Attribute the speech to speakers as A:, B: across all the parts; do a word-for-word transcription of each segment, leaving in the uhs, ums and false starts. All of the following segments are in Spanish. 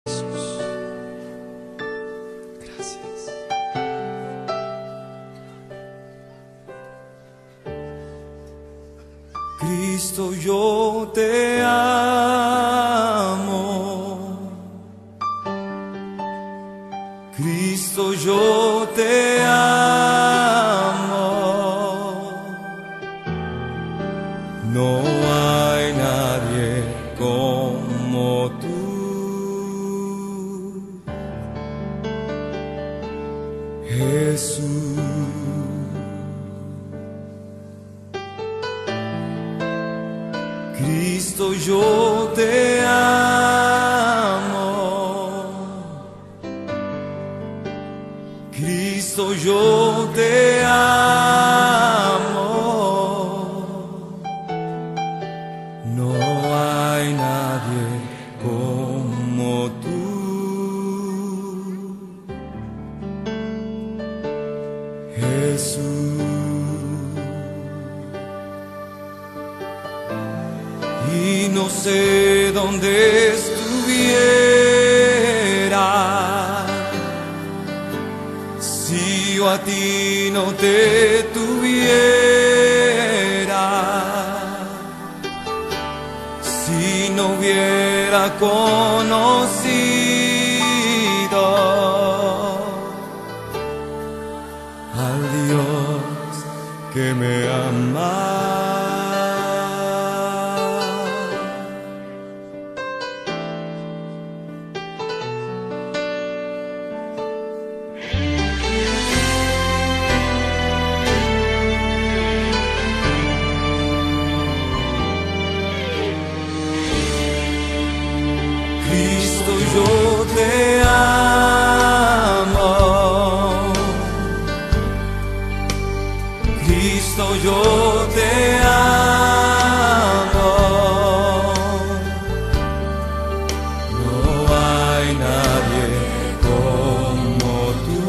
A: Jesús, gracias.
B: Cristo, yo te amo. Cristo, yo te amo. No hay nadie como tú. Jesús, Cristo, yo te amo. Cristo, yo te amo. No hay nadie como tú. Jesús, y no sé dónde estuviera si yo a ti no te tuviera, si no hubiera conocido al Dios que me ama. Cristo, yo te amo. Cristo, yo te amo. No hay nadie como tú.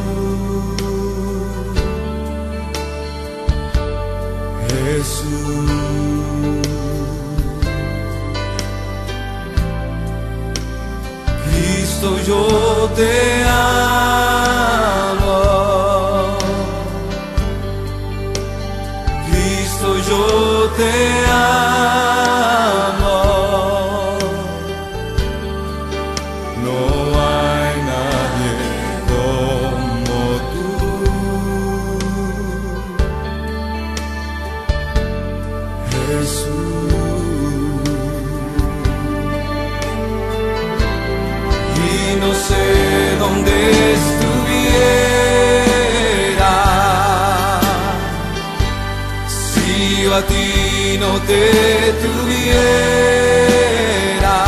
B: Jesús, Cristo, yo te amo. Cristo, yo te amo. No hay nadie como tú. Jesús, no sé dónde estuviera si yo a ti no te tuviera,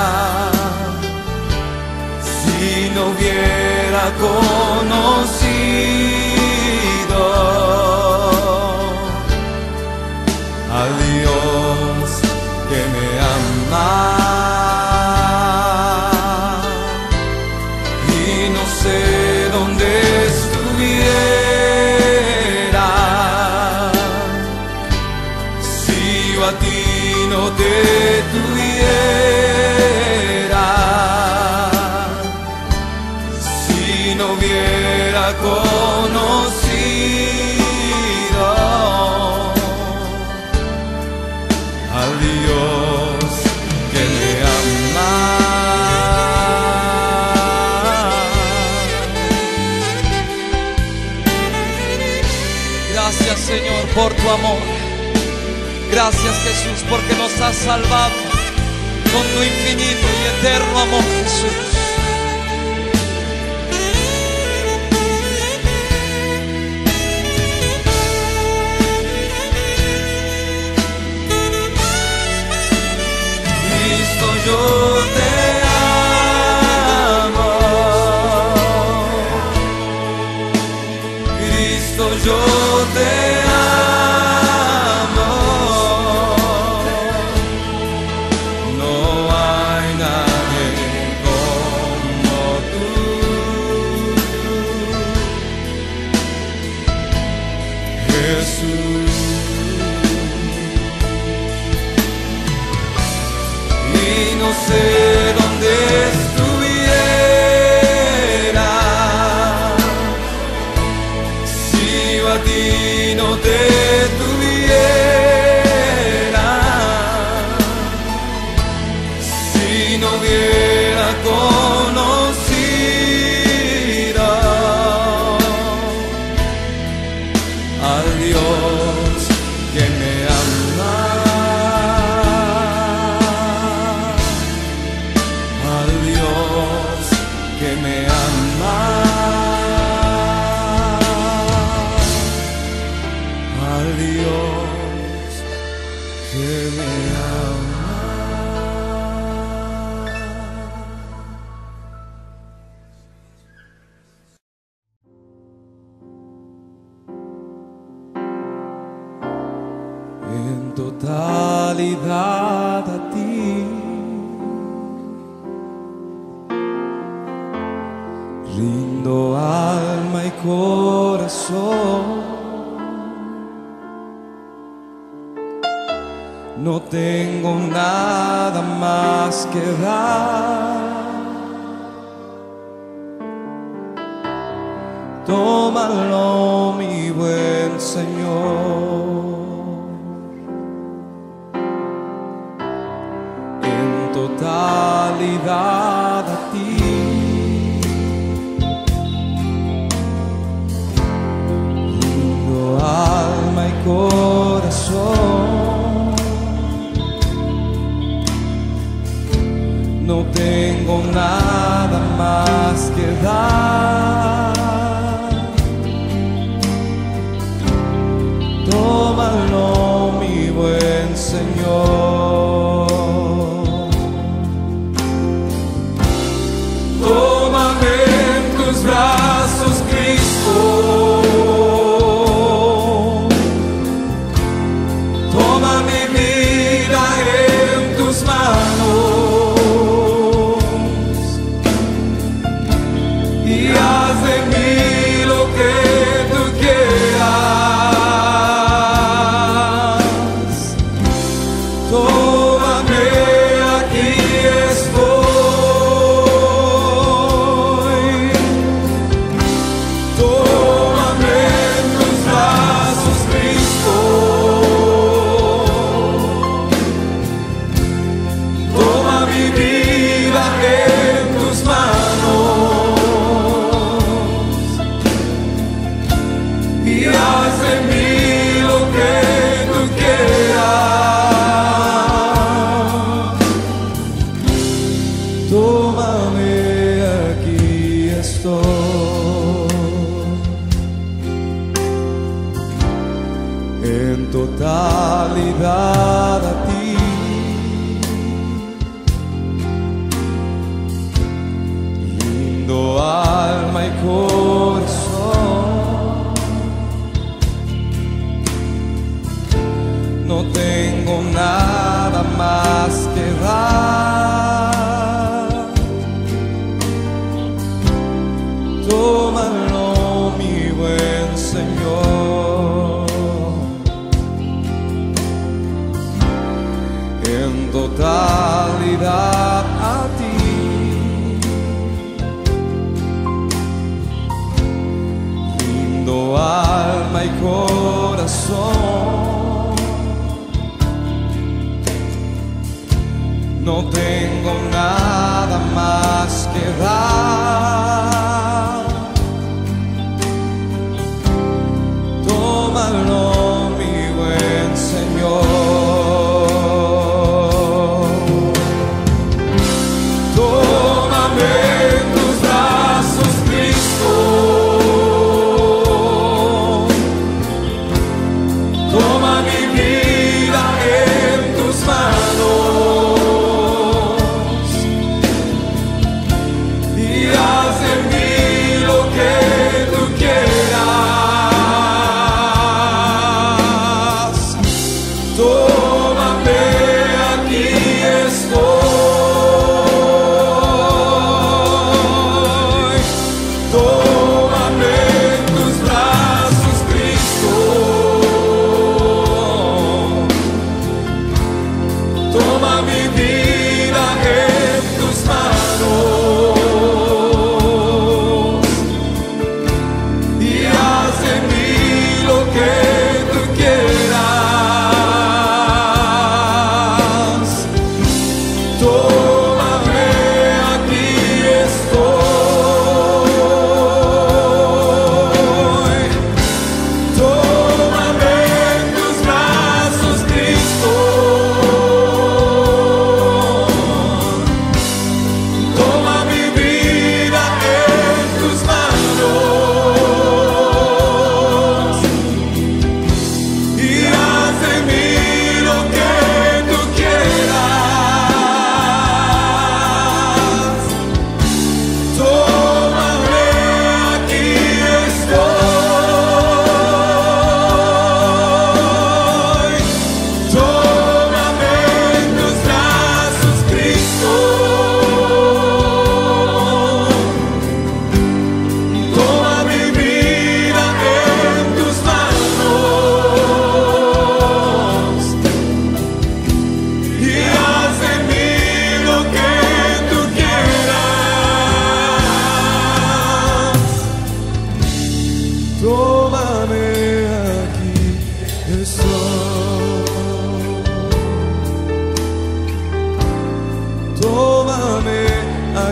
B: si no hubiera conocido al Dios que me ama. Donde estuviera si yo a ti no te tuviera, si no hubiera conocido al Dios que me ama.
A: Gracias, Señor, por tu amor. Gracias, Jesús, porque nos has salvado con tu infinito y eterno amor, Jesús.
B: Cristo, yo te amo. Cristo, yo te amo. No hay nadie conocido al Dios que me ama, al Dios que me ama, al Dios que me ama. En totalidad a ti rindo alma y corazón. No tengo nada más que dar. Tómalo, mi buen Señor. En totalidad a ti rindo alma y corazón. No tengo nada más que dar. Tómalo, mi buen Señor. Tómame en tus brazos, Cristo. Toma mi vida en tus manos y haz de mí lo que tú quieras. Tómame, aquí estoy. Tómame en tus brazos, Cristo. Toma mi vida en tus manos y haz de mí lo que tú quieras. Tómame, aquí estoy. En totalidad a ti rindo alma y corazón. No tengo nada más que dar. Tómalo, mi buen Señor. En totalidad a ti rindo alma y corazón. No tengo nada más que dar. Tómalo, mi buen Señor. Tómame en tus brazos, Cristo. Toma mi vida en tus manos y haz de mí lo que tú quieras. Tómame, aquí estoy.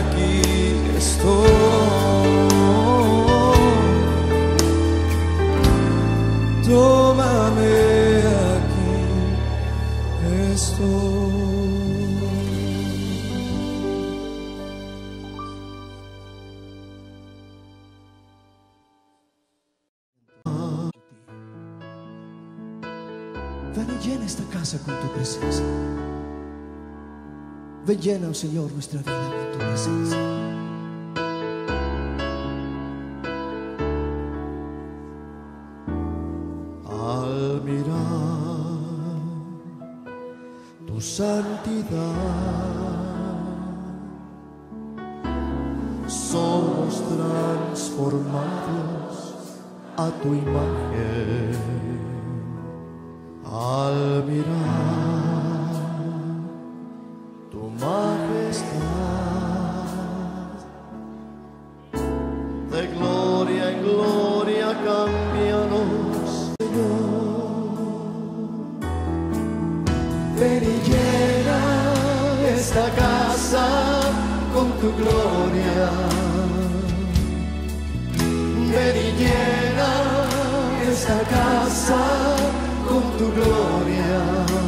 B: aquí estoy. Tómame, aquí estoy.
C: Ven y llena esta casa con tu presencia. Ven, llena, oh Señor, nuestra vida con tu presencia. Al mirar tu santidad, somos transformados a tu imagen. Al mirar tu majestad, de gloria en gloria cámbianos, Señor. Ven y llena esta casa con tu gloria. Ven y llena esta casa con tu gloria.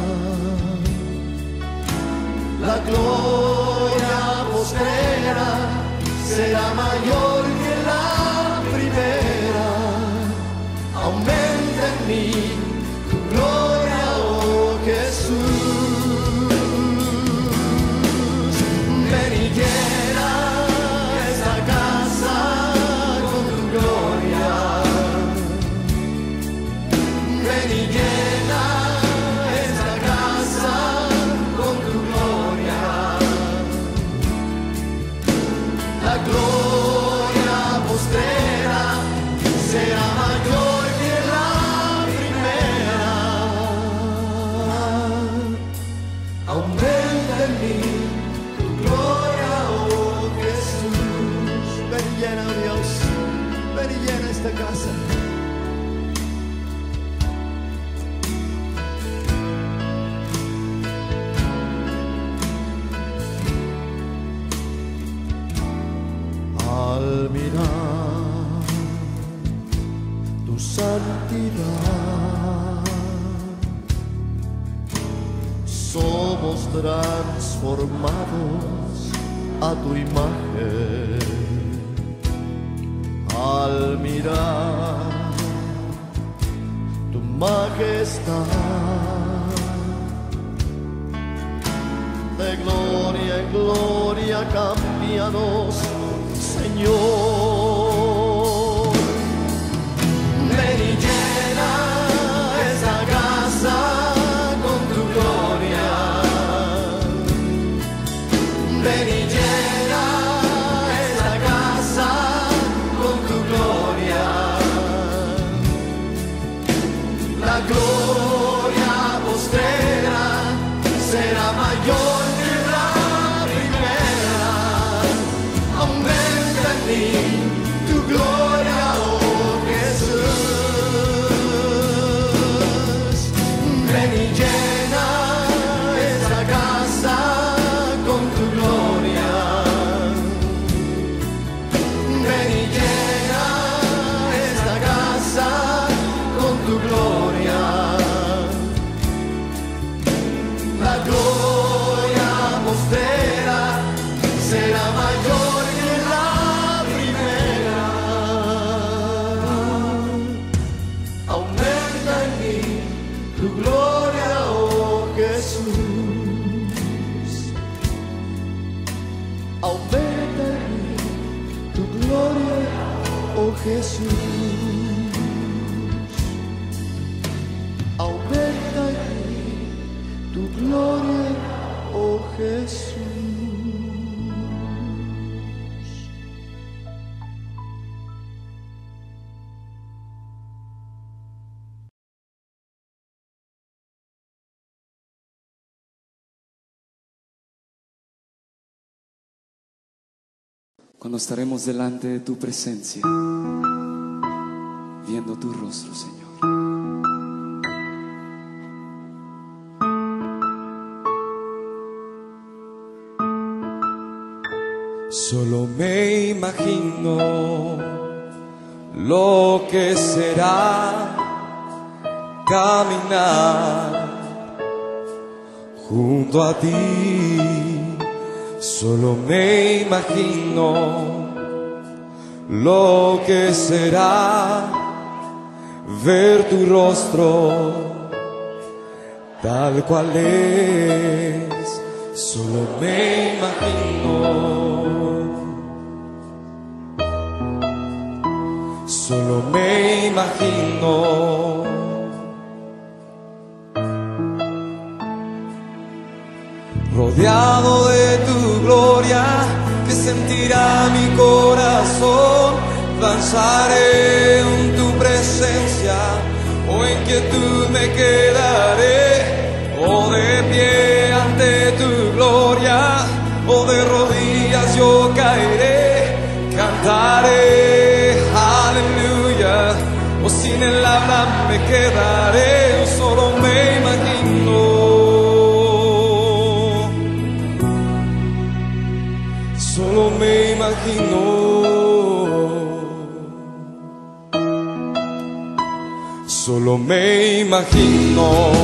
C: La gloria postrera será mayor que la primera. Aumenta en mí tu gloria, oh Jesús. Ven y llena esta casa con tu gloria. Ven y llena esta casa con tu gloria. La gloria postrera será mayor que la primera. Aumenta en mí tu gloria, oh Jesús. Ven y llena, oh Dios, ven y llena esta casa. Al mirar tu santidad, somos transformados a tu imagen. Al mirar tu majestad, de gloria en gloria cámbianos, Señor. Ven y llena esta casa con tu gloria. Ven y llena esta casa con tu gloria. La gloria postrera será mayor que la primera. Aumenta en mí tu gloria, oh Jesús. Ven y llena esta casa con tu gloria. Ven y llena esta casa con tu gloria. La gloria postrera será mayor que la primera. Aumenta en mí tu gloria, oh Jesús. Aumenta en mí tu gloria, oh Jesús. Aumenta en mí tu gloria, oh Jesús.
A: Cuando estaremos delante de tu presencia, viendo tu rostro, Señor. Solo me imagino lo que será caminar junto a ti. Solo me imagino lo que será ver tu rostro tal cual es. Solo me imagino. Solo me imagino rodeado de tu gloria, que sentirá mi corazón. Danzaré en tu presencia, o en quietud me quedaré, o de pie ante tu gloria, o de rodillas yo caeré. Cantaré aleluya, o sin el habla me quedaré. Solo me imagino, solo me imagino. Solo me imagino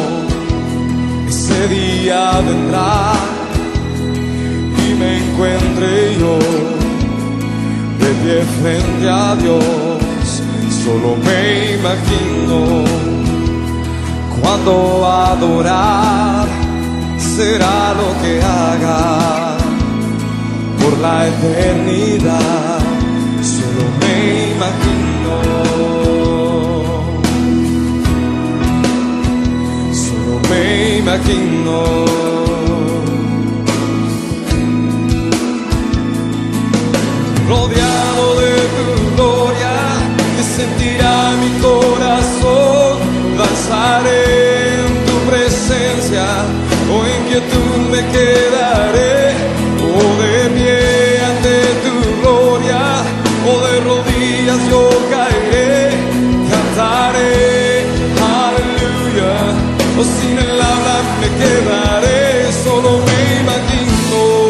A: ese día vendrá y me encuentre yo de pie frente a Dios. Solo me imagino cuando adorar será lo que haga por la eternidad. Solo me imagino, solo me imagino. Rodeado de tu gloria, que sentirá mi corazón. Danzaré en tu presencia, o en quietud me quedaré, o de pie ante tu gloria, o de rodillas yo caeré. Cantaré aleluya, o sin el habla me quedaré. Solo me imagino.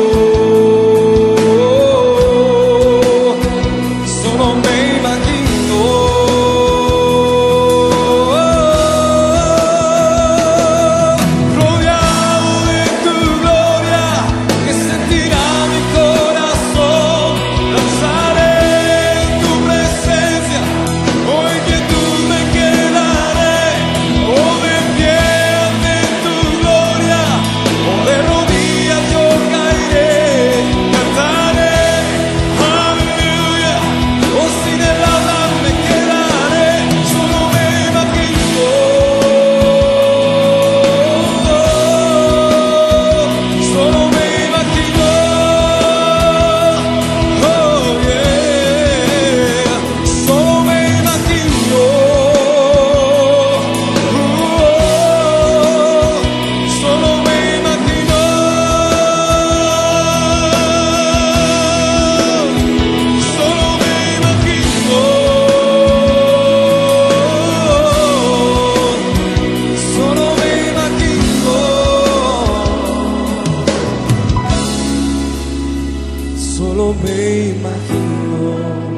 A: Solo me imagino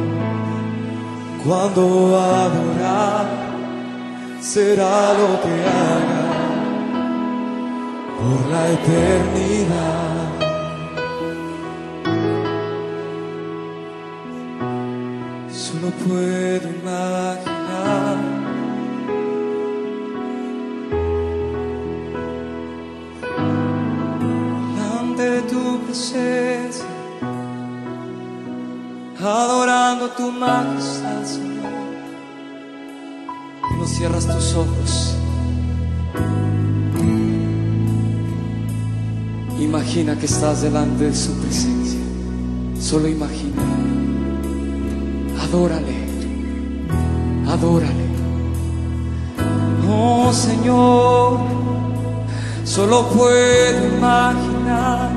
A: cuando adorar será lo que haga por la eternidad. Solo puedo imaginar ante tu presencia, adorando tu majestad, Señor. No cierras tus ojos. Imagina que estás delante de su presencia. Solo imagina. Adórale. Adórale. Oh Señor, solo puedo imaginar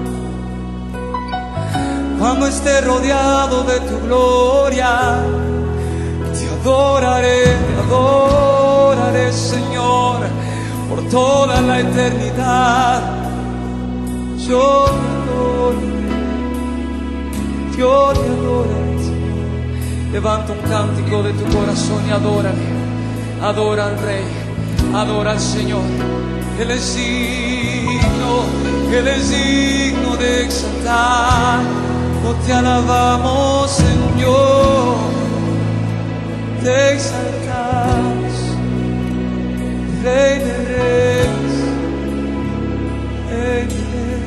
A: cuando esté rodeado de tu gloria. Te adoraré, te adoraré, Señor, por toda la eternidad. Yo te adoraré. Dios te adora, Señor. Levanta un cántico de tu corazón y adórale. Adora al Rey, adora al Señor. Él es digno, Él es digno de exaltar. No te alabamos, Señor, te exaltamos, Rey de Reyes, Rey de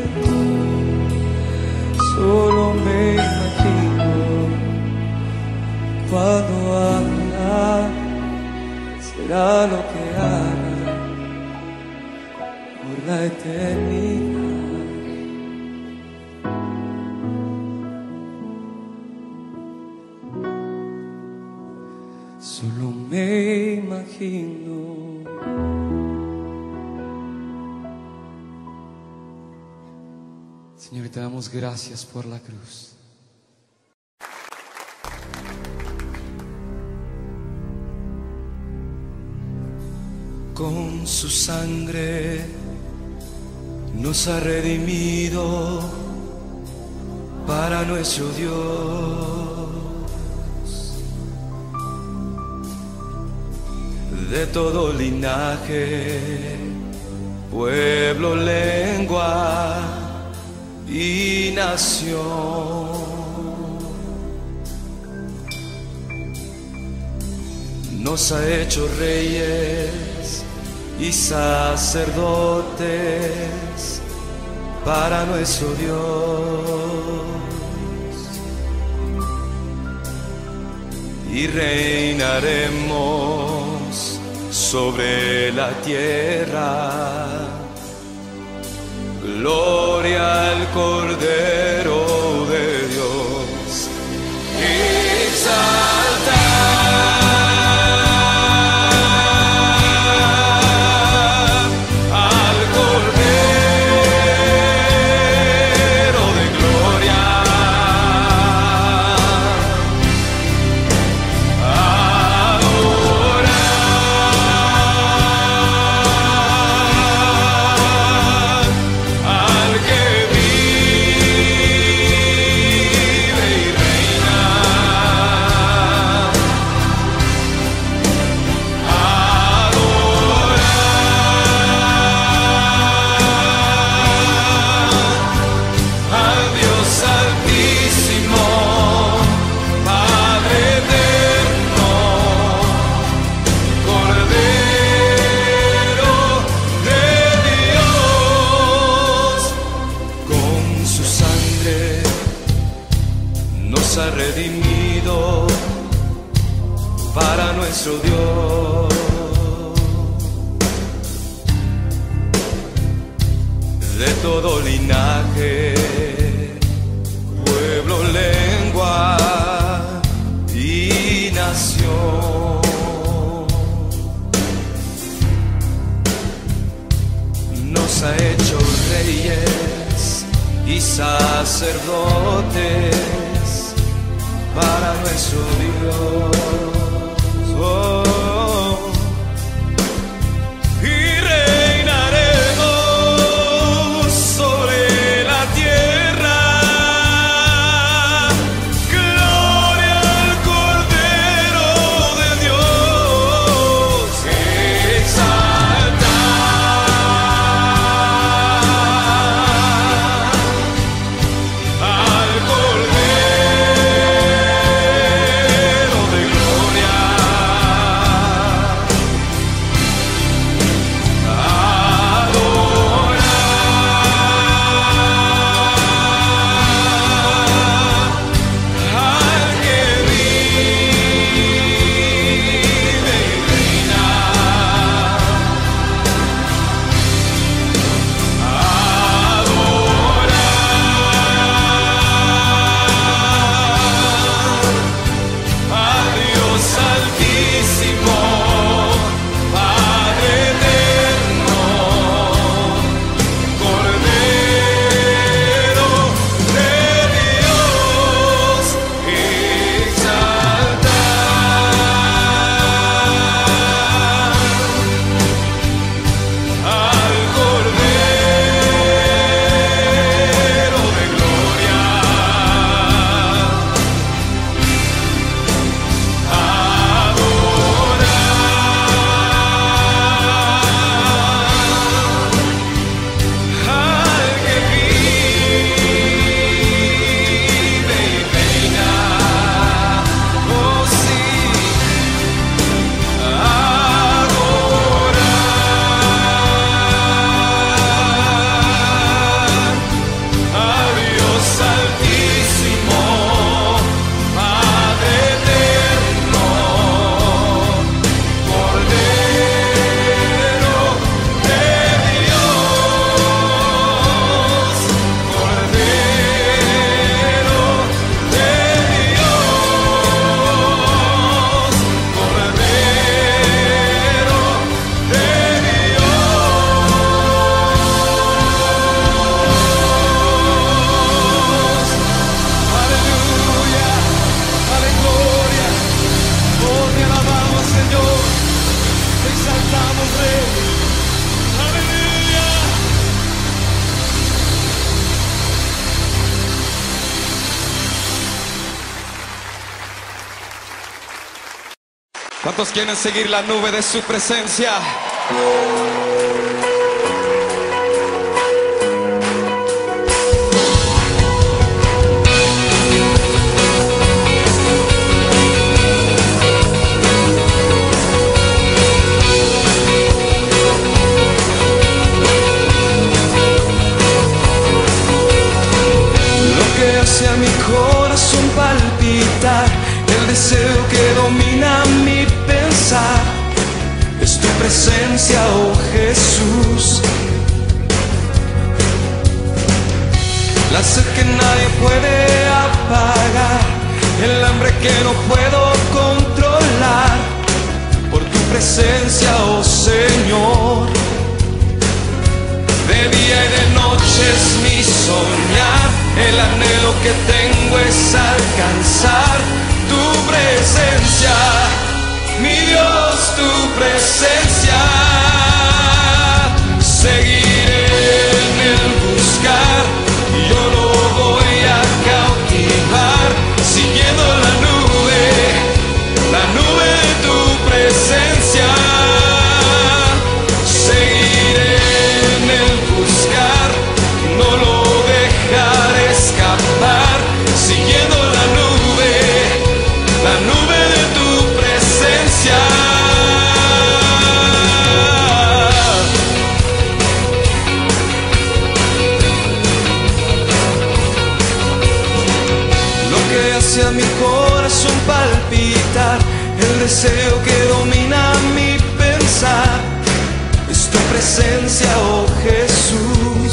A: Reyes. Solo me imagino cuando hablará, será lo que haga por la eternidad. Solo me imagino. Señor, te damos gracias por la cruz.
B: Con su sangre nos ha redimido para nuestro Dios. De todo linaje, pueblo, lengua y nación. Nos ha hecho reyes y sacerdotes para nuestro Dios, y reinaremos sobre la tierra. Gloria al Cordero de Dios. Exalta al Cordero de gloria. Ha redimido para nuestro Dios. De todo linaje, pueblo, lengua y nación. Nos ha hecho reyes y sacerdotes para nuestro Dios. Oh, y reinaremos sobre la tierra. Gloria al Cordero de Dios. Exalta al
A: ¿Cuántos quieren seguir la nube de su presencia?
B: A mi corazón palpitar, el deseo que domina mi pensar es tu presencia, oh Jesús. La sed que nadie puede apagar, el hambre que no puedo controlar, por tu presencia, oh Señor. De día y de noche es mi soñar, el anhelo que tengo es alcanzar tu presencia, mi Dios, tu presencia. Seguiré en el buscar, yo lo voy a cautivar, siguiendo la nube, la nube de tu presencia. Seguiré en el buscar, no lo dejaré escapar, siguiendo la nube, la nube de tu presencia. Lo que hace a mi corazón palpitar, el deseo que domina mi pensar, es tu presencia, oh Jesús.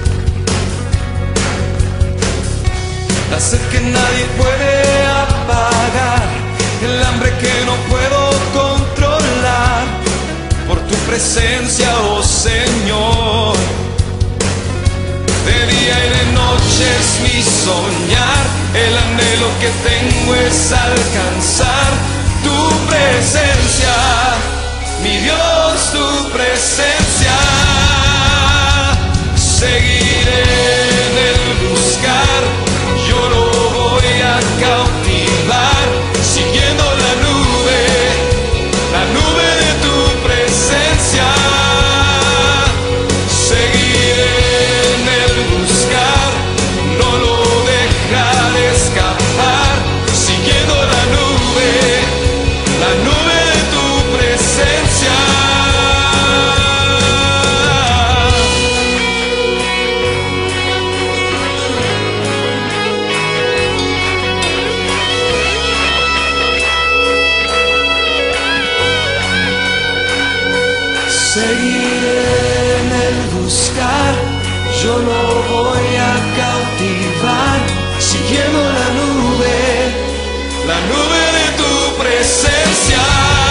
B: La sed que nadie puede apagar, el hambre que no puedo controlar, por tu presencia, oh Señor. De día y de noche es mi soñar, el anhelo que tengo es alcanzar tu presencia, mi Dios, tu presencia. Seguiré en el buscar, yo lo voy a cautivar, siguiendo la nube, la nube de tu presencia. Seguiré en el buscar, no lo dejaré escapar, siguiendo la nube, la nube de tu presencia. Seguiré en el buscar, yo lo voy a cautivar, siguiendo la nube, la nube de tu presencia.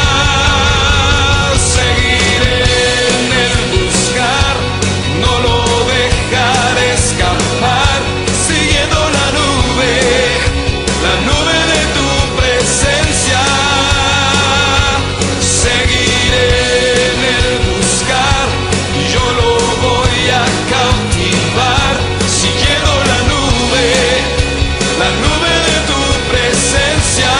B: Seguiré en el buscar, no lo dejaré escapar, siguiendo la nube, la nube de tu presencia. Seguiré en el buscar, yo lo voy a cautivar, siguiendo la nube, la nube de tu presencia.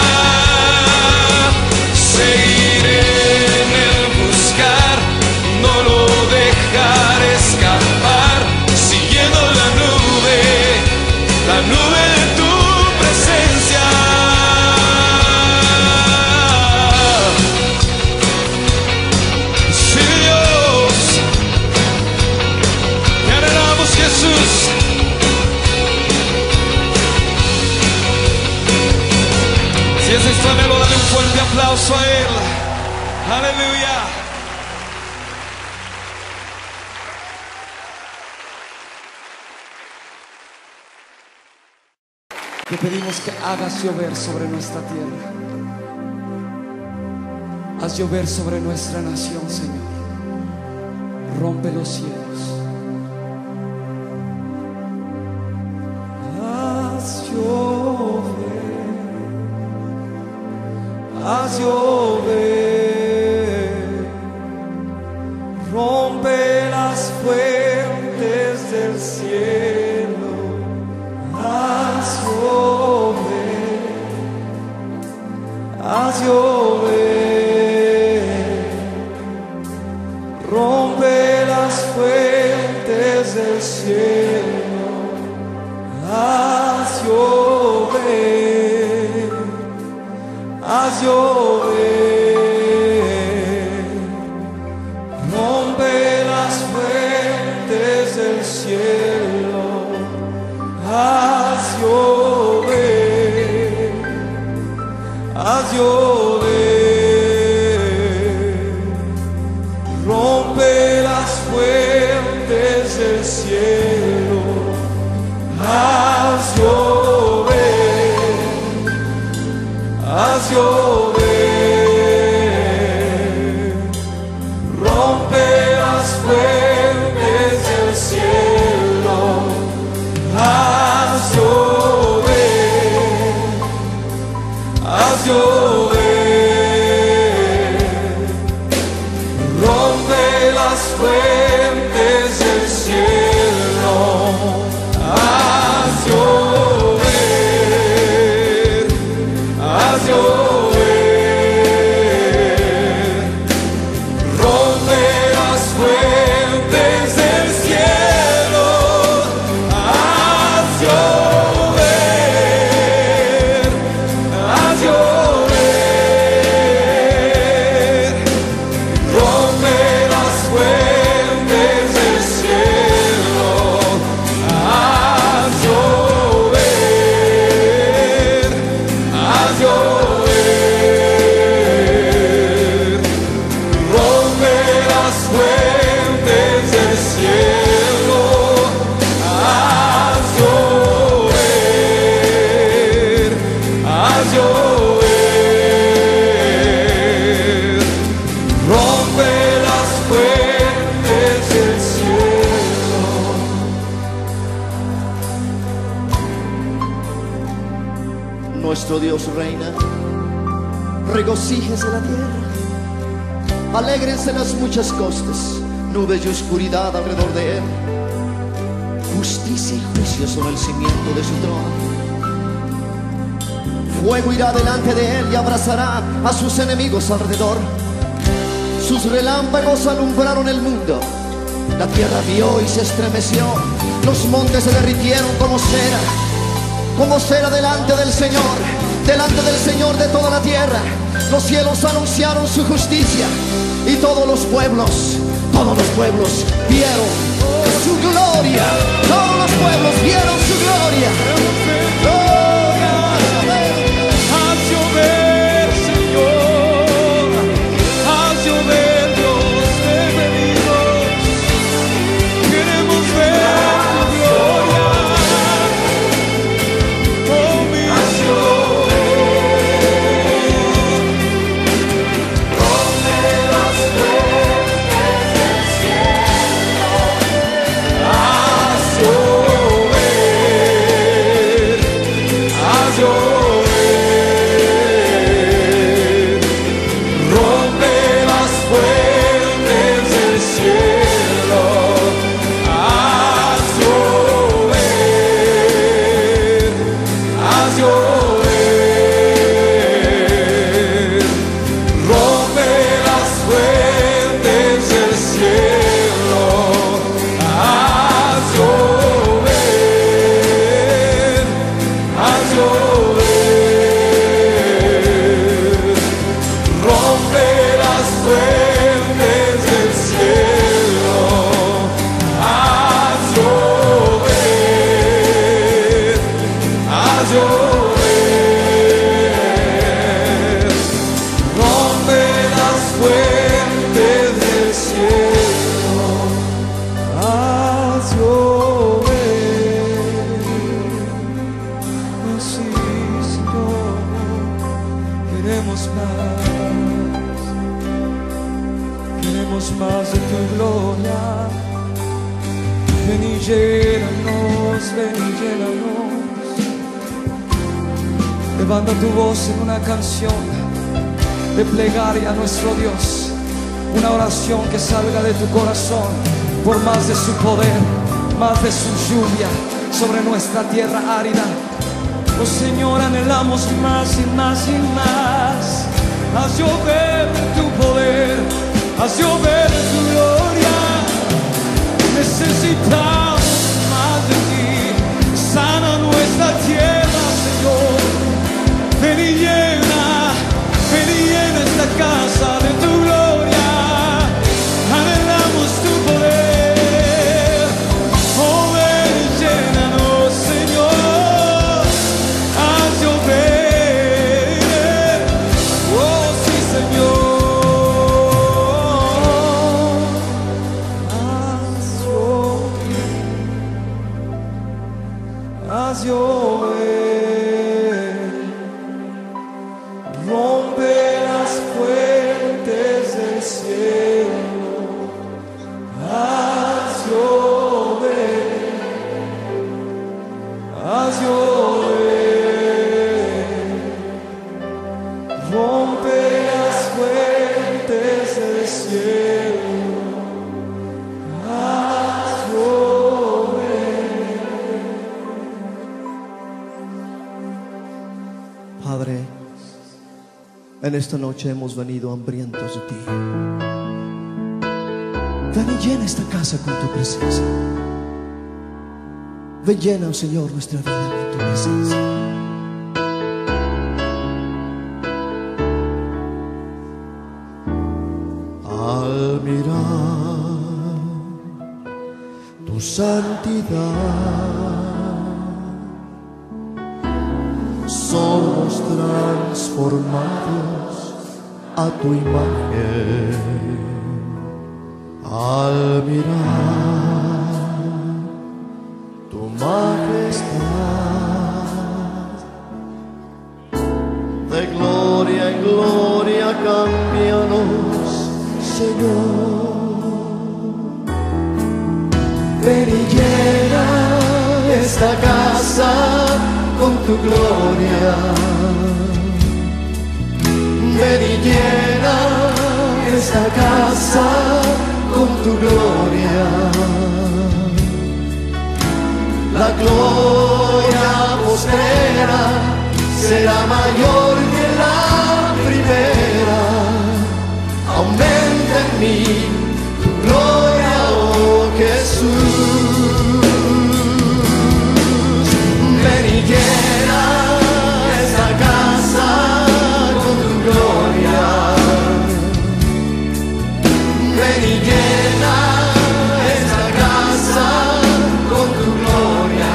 B: Seguiré en el buscar, no lo dejaré escapar, siguiendo la nube, la nube de tu presencia. Sí, Dios, te anhelamos, Jesús. Si ese es tu anhelo, dale un fuerte aplauso a Él. Aleluya.
A: Te pedimos que hagas llover sobre nuestra tierra. Haz llover sobre nuestra nación, Señor. Rompe los cielos.
B: Haz llover, haz llover, rompe las fuentes del cielo. Haz llover, haz llover. cielo, haz llover, haz llover, rompe las fuentes del cielo, haz llover, haz llover, rompe las fuentes del cielo, haz llover, haz llover, rompe las fuentes del cielo, haz llover, haz llover, rompe las fuentes del cielo, haz llover, haz llover, rompe las fuentes del cielo, haz llover, haz llover, rompe las fuentes del cielo, haz llover, haz llover, rompe las fuentes del cielo, haz llover, haz llover, rompe las fuentes del cielo.
C: Nuestro Dios reina, regocíjese la tierra, alégrense las muchas costas, nubes y oscuridad alrededor de él. Justicia y juicio son el cimiento de su trono. Fuego irá delante de él y abrazará a sus enemigos alrededor. Sus relámpagos alumbraron el mundo. La tierra vio y se estremeció. Los montes se derritieron como cera, como cera delante del Señor, delante del Señor de toda la tierra. Los cielos anunciaron su justicia y todos los pueblos, todos los pueblos vieron su gloria. Todos los pueblos vieron su gloria.
B: Haz llover, Señor, haz llover, Dios de benidos. Queremos ver tu gloria, oh mi Dios. Rompe las fuentes del cielo, haz llover, haz llover. Queremos más, queremos más de tu gloria. Ven y llénanos, ven y llénanos. Levanta tu voz en una canción de plegaria a nuestro Dios, una oración que salga de tu corazón por más de su poder, más de su lluvia sobre nuestra tierra árida. Oh Señor, anhelamos más y más y más. Haz llover tu poder, haz llover tu gloria. Necesitamos el cielo has
C: Padre, en esta noche hemos venido hambrientos de ti. Ven y llena esta casa con tu presencia. Ven, llena, Señor, nuestra vida con tu presencia. Al mirar tu santidad, somos transformados a tu imagen. Al mirar tu majestad, de gloria en gloria cámbianos, Señor. Ven y llena esta casa con tu gloria. Ven y llena esta casa con tu gloria. La gloria postrera será mayor que la primera. Aumenta en mí tu gloria, oh Jesús. Ven y llena esta casa con tu gloria. Ven y llena esta casa con tu gloria.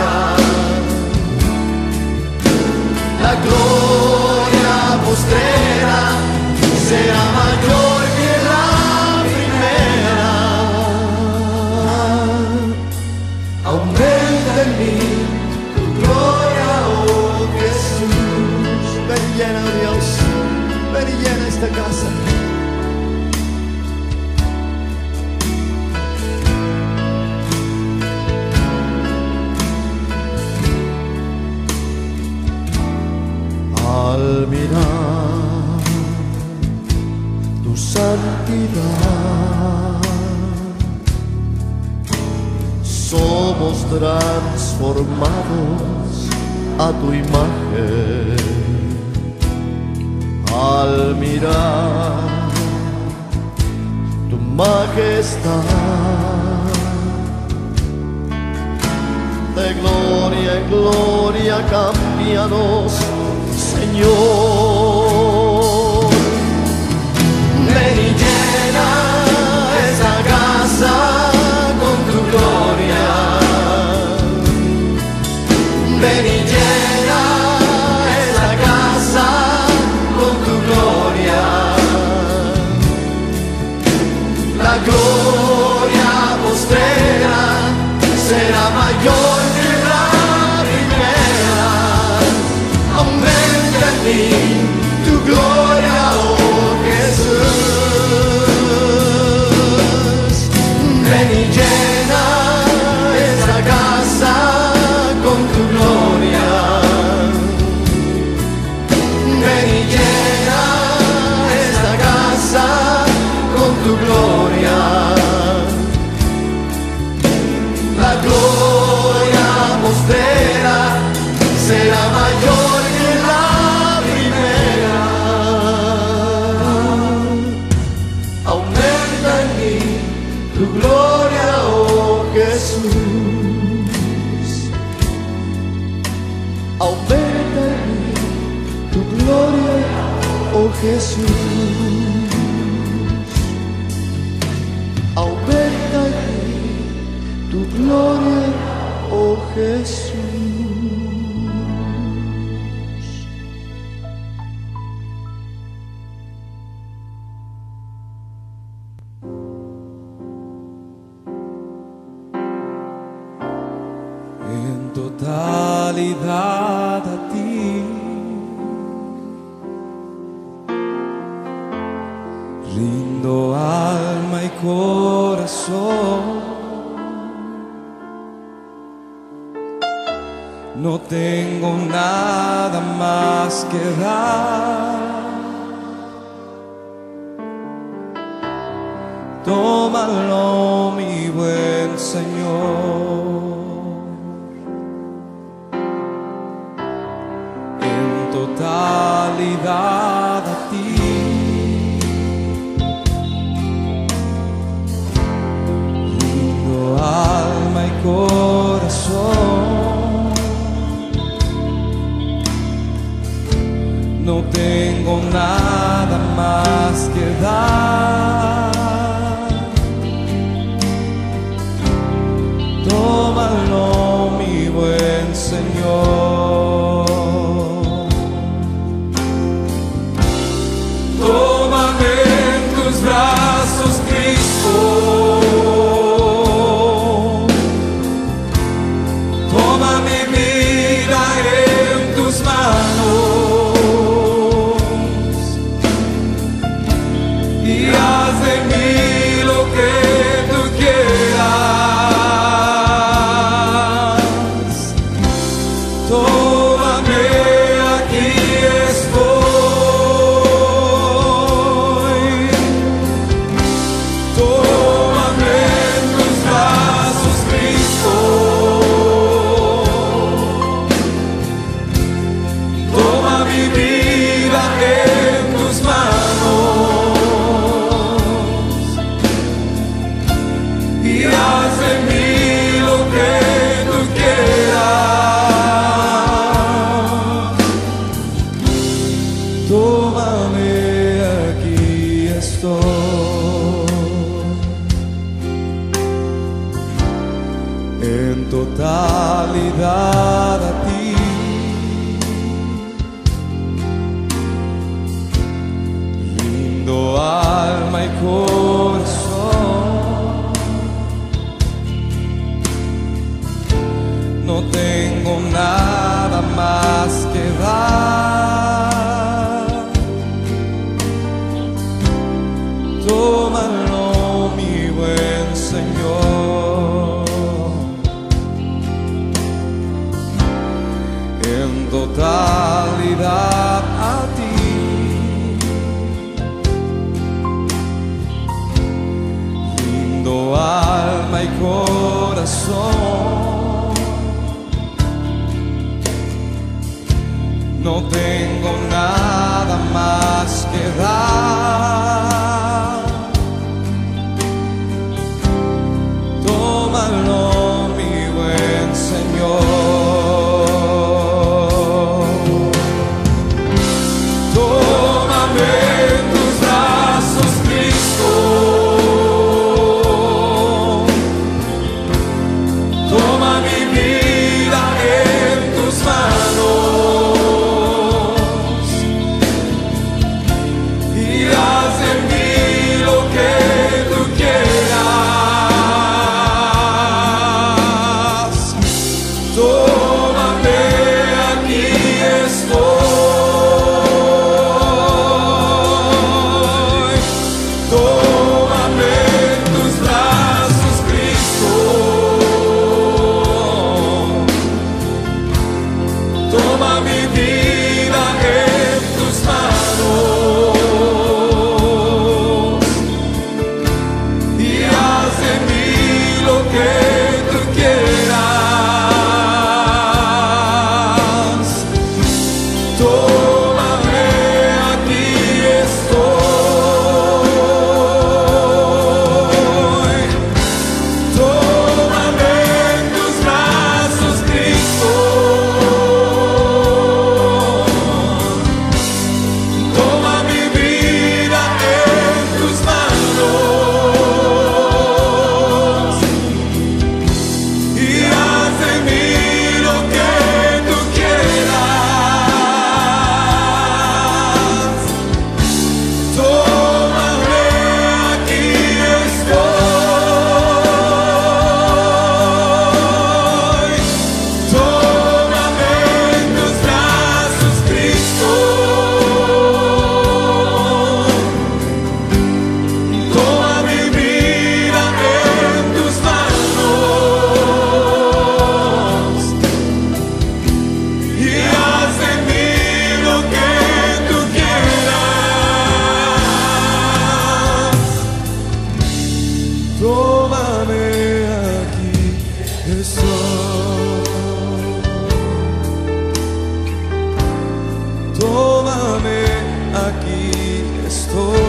C: La gloria postrera será mayor que la primera. Aumenta en mí tu gloria, oh Jesús. Ven y llena, Dios, ven y llena esta casa. Al mirar tu santidad, somos transformados a tu imagen. Al mirar tu majestad, de gloria en gloria cámbianos, Señor. Ven y llena esta casa con tu gloria. Ven y llena esta casa con tu gloria. La gloria postrera será mayor que la primera. Aumenta en mí tu gloria, oh Jesús. Ven y llena esta casa con tu gloria. Ven y llena esta casa con tu gloria. La gloria postrera será mayor que la primera. Aumenta en mí tu gloria, oh Jesús. Aumenta en mí tu gloria, oh Jesús. Aumenta en mí tu gloria, oh Jesús.
B: En totalidad a ti rindo alma y corazón. No tengo nada más que dar.
A: tómalo, mi buen Señor. En totalidad a ti rindo alma y corazón. No tengo nada más que dar. Tómalo, mi buen Señor.
B: Tómame en tus brazos, Cristo. Toma mi vida en tus manos y haz de mí lo que tú quieras. Tómame, aquí estoy. Tómame en tus brazos, Cristo. Toma mi vida en tus manos y haz de mí lo que tú quieras.
A: Tómame, aquí estoy. En totalidad a ti rindo alma y corazón. No tengo nada más que dar. Tómalo, mi buen Señor. En totalidad a ti rindo alma y corazón. No tengo nada más que dar. Tómalo, mi buen Señor.
B: Tómame en tus brazos, Cristo. Toma mi vida en tus manos y haz de mí lo que tú quieras. Tómame, aquí estoy. aquí estoy.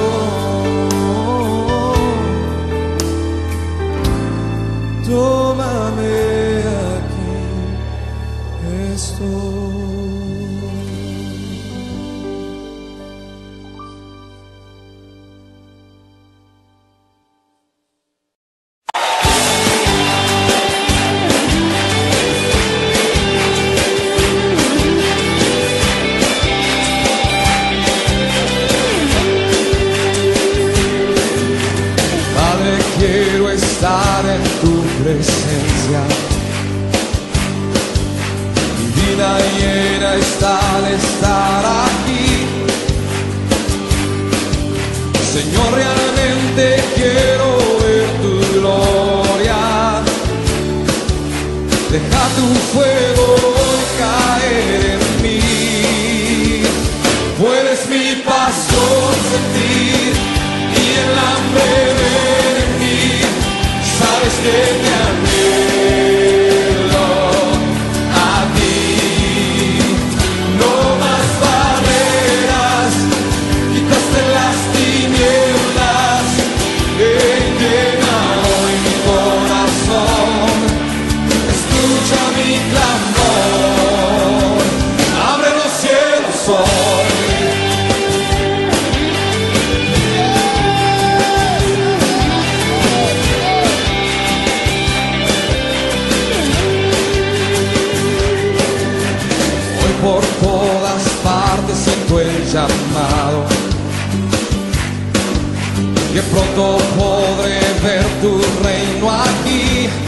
B: Tómame, aquí estoy. Quiero estar en tu presencia. Mi vida llena está de estar aquí. Señor, realmente quiero ver tu gloria. Deja tu fuego caer en mí. Puedes mi pasión sentir y el hambre ver en mí. Sabes que te anhelo a ti. No más barreras, quitaste las tinieblas, llena hoy mi corazón. Escucha mi clamor, abre los cielos hoy. Por todas partes siento el llamado, que pronto podré ver tu reino aquí.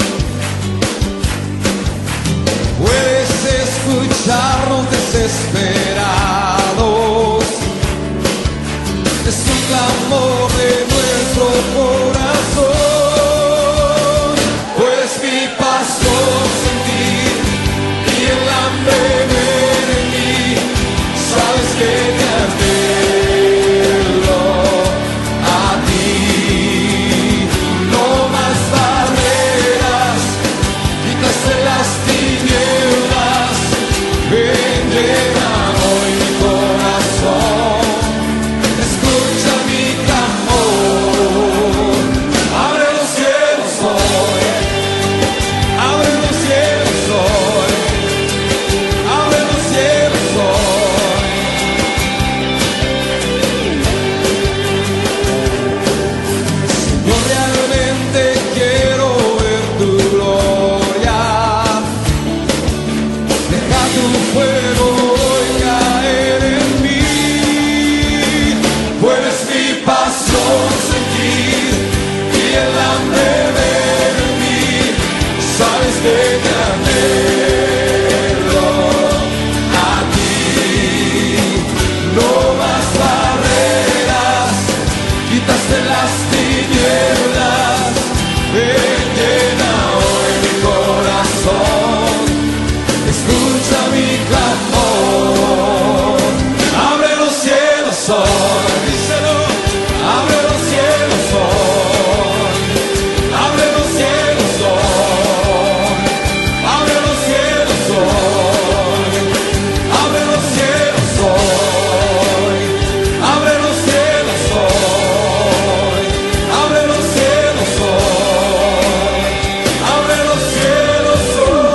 B: Puedes escucharnos desesperados, es un clamor de nuestro corazón. Puedes mi pasión sentir y el hambre ver en mí. Sabes que te anhelo a ti. No más barreras, quitaste las tinieblas, ven, llena hoy mi corazón. Escucha mi clamor, abre los cielos hoy, abre los cielos hoy, abre los cielos hoy. Yo realmente quiero ver tu gloria. Deja tu fuego hoy caer en mí. Puedes mi pasión sentir y el hambre ver en mí. Sabes que te anhelo a ti. No más barreras, quitaste las tinieblas, ven, llena hoy mi corazón. Escucha mi clamor, abre los cielos hoy, díselo, abre los cielos hoy, abre los cielos hoy, abre los cielos hoy, abre los cielos hoy, abre los cielos hoy, abre los cielos hoy, abre los cielos hoy.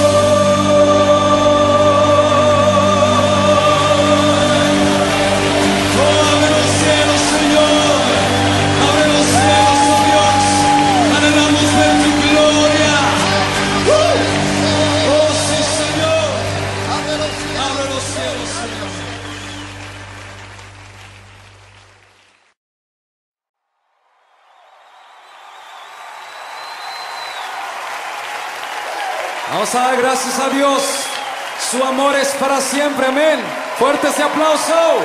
B: Oh, abre los cielos, Señor, abre los cielos, oh Dios, anhelamos ver tu gloria. ¡Uh! Oh, sí, Señor, abre los cielos, Señor.
A: Vamos a dar gracias a Dios. Su amor es para siempre, amén. Fuerte ese aplauso.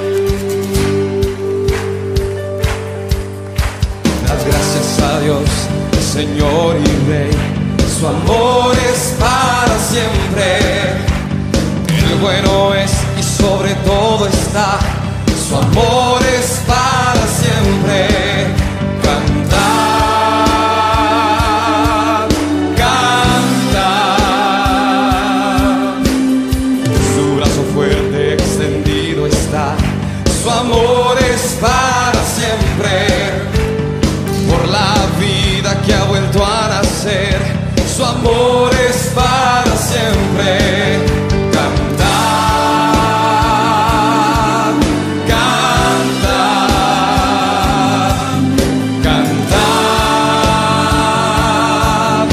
B: Dios Señor y Rey. Su amor es para siempre. El bueno es y sobre todo está. Su amor es para siempre. Cantad, cantad. Su brazo fuerte extendido está. Su amor es para siempre. Por la vida que ha vuelto a nacer, su amor es para siempre. Cantad, cantad, cantad,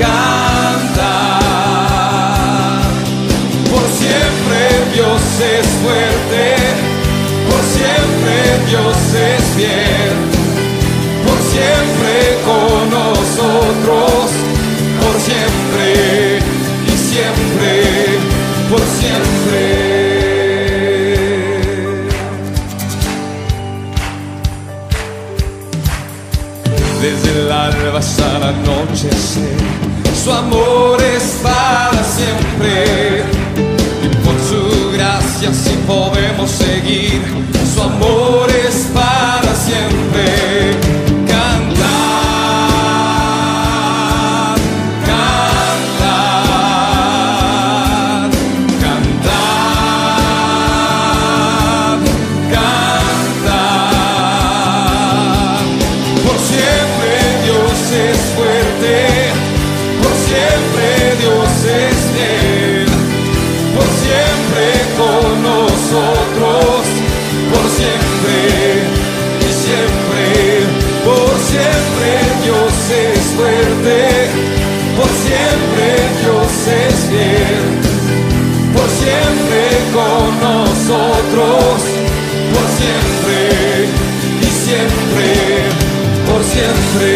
B: cantad. Por siempre Dios es fuerte, por siempre Dios es fiel, por siempre con nosotros, por siempre y siempre, por siempre. Desde el alba hasta el anochecer, su amor es para siempre. Y por su gracia si podemos seguir, su amor es para siempre. Cantad, cantad, cantad, cantad. Por siempre Dios es fuerte, por siempre Dios es fiel, por siempre con nosotros, por siempre y siempre, por siempre Dios es fuerte, por siempre Dios es fiel, por siempre con nosotros, por siempre y siempre, por siempre.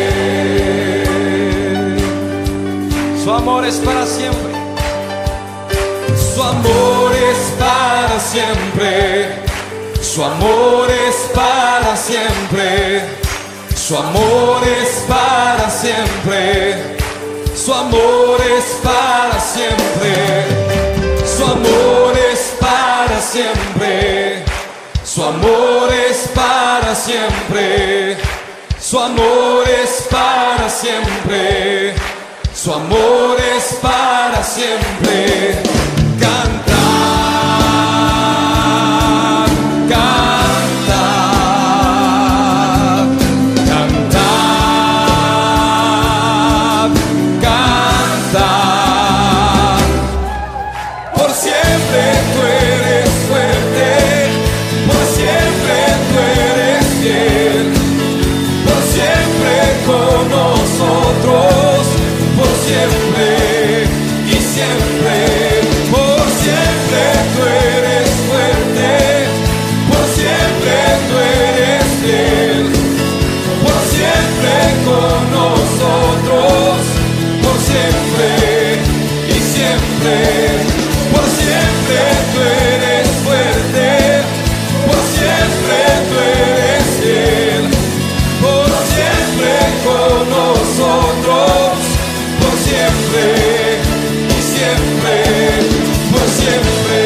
B: Su amor es para siempre. Su amor es para siempre. Su amor es para siempre. Su amor es para siempre. Su amor es para siempre. Su amor es para siempre. Su amor es para siempre. Su amor es para siempre. Su amor es para siempre. Cantad, cantad, cantad, cantad. Por siempre tú eres fuerte, por siempre tú eres fiel, por siempre con nosotros, por siempre y siempre, por siempre tú eres fuerte, por siempre tú eres fiel, por siempre con nosotros, por siempre y siempre, por siempre tú eres fuerte, por siempre tú eres fiel, por siempre con nosotros, por siempre y siempre, por siempre.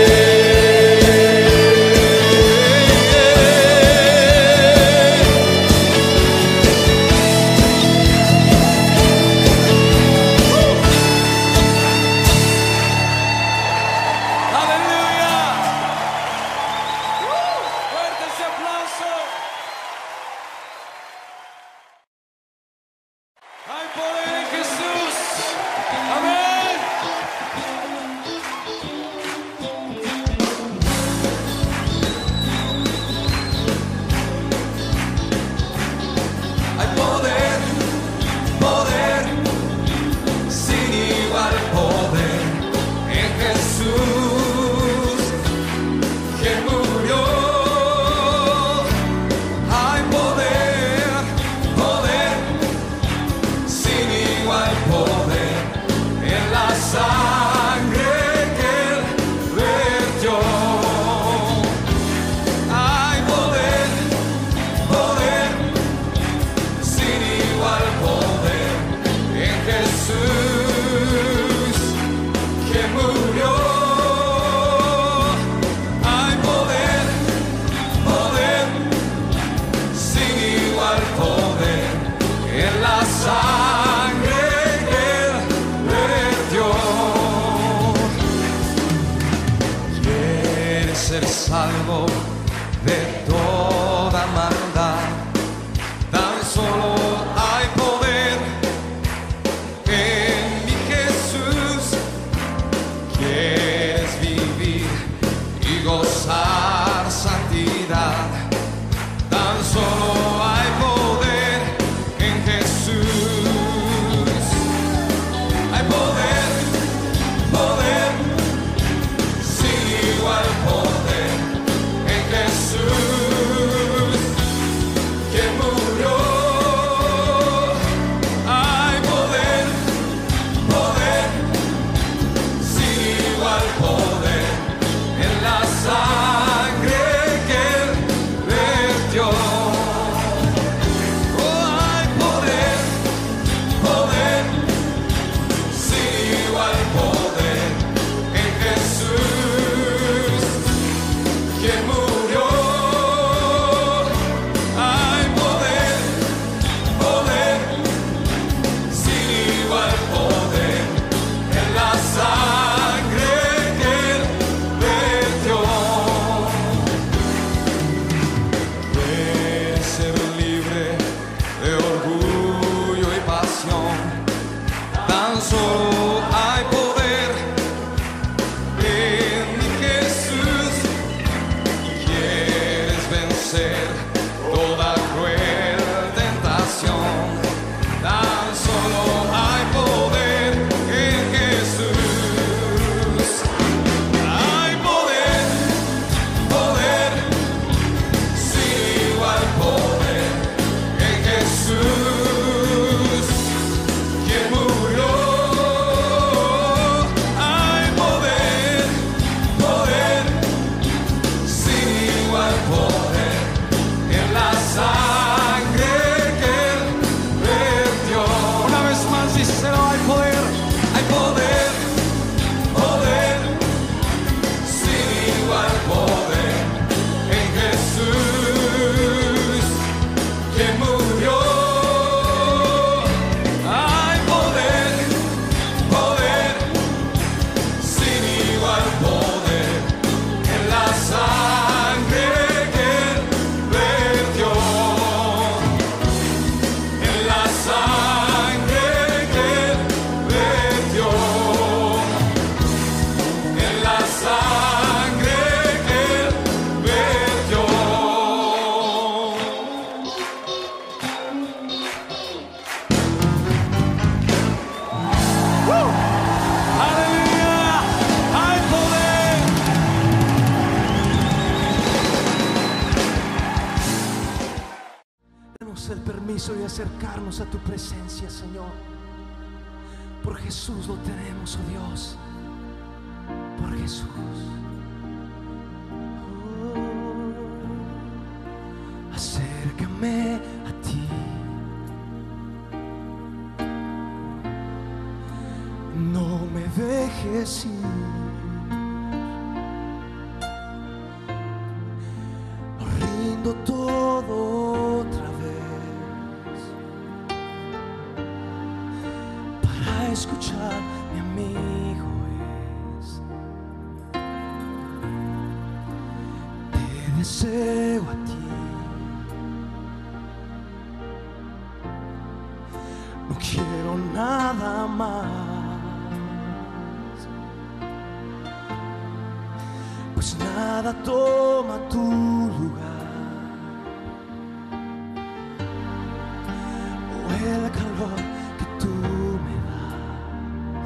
B: ser salvo de toda maldad. Tan solo hay poder en mi Jesús. Quieres vivir y gozar santidad. Tan solo hay poder en Jesús. Hay poder, poder, sin igual poder en Jesús, que murió. Hay poder, poder, sin igual poder en la sangre que Él vertió. Oh, hay poder, poder, sin igual poder en Jesús, que murió. Hay poder, poder, sin igual poder en la sangre que Él vertió. Puedes ser libre de orgullo y pasión. Tan solo hay poder en mi Jesús. Quieres vencer toda cruel tentación. Tan solo hay poder en Jesús. Hay poder, poder, sin igual poder en Jesús, que murió. Hay poder, poder, sin igual poder en la sangre que Él vertió. Una vez más díselo, hay poder, hay poder, poder, sin igual poder en Jesús, que murió. Hay poder, poder, sin igual poder en la sangre que Él vertió. En la sangre que Él vertió. En la sangre que Él vertió. ¡Aleluya! ¡Hay poder!
D: Danos el permiso de acercarnos a tu presencia, Señor. Por Jesús lo tenemos, oh Dios. Por Jesús. Oh, acércame a ti. No me dejes ir. Lo rindo todo otra vez para escuchar, mi amigo es. Te deseo a ti. No quiero nada más, pues nada toma tu lugar, o el calor que tú me das.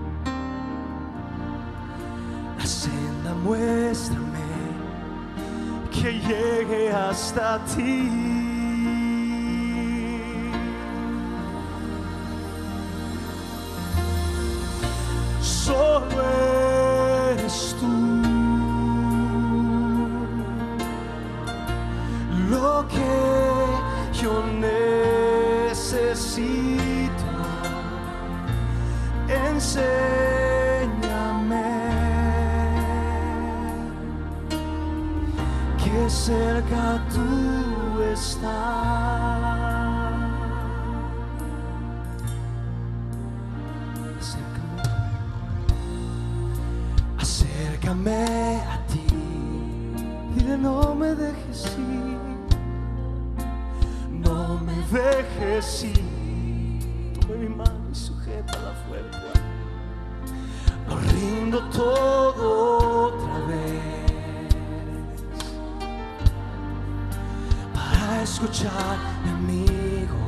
D: La senda muéstrame, que llegue hasta ti. Solo eres tú lo que yo necesito. Enséñame que cerca tú estás. Acércame, acércame a ti. Dile, no me dejes ir, no me dejes ir. Tome mi mano y sujétala fuerte. Lo rindo todo otra vez para escuchar mi amigo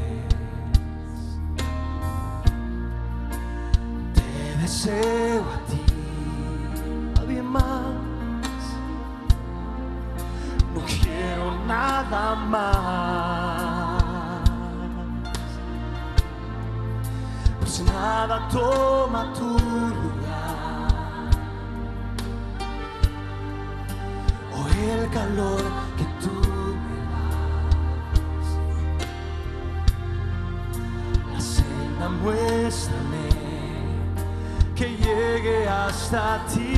D: es. Te deseo a ti, nadie más. No quiero nada más, pues nada toma tu lugar o el calor que tú me das. La senda, muéstrame que llegue hasta ti.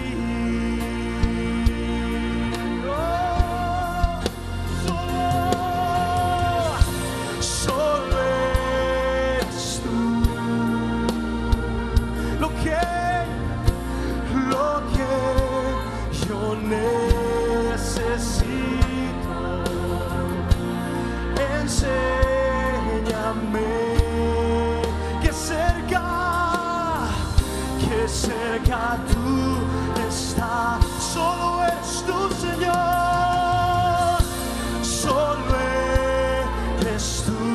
D: Cerca tú estás, solo eres tú, Señor, solo eres tú.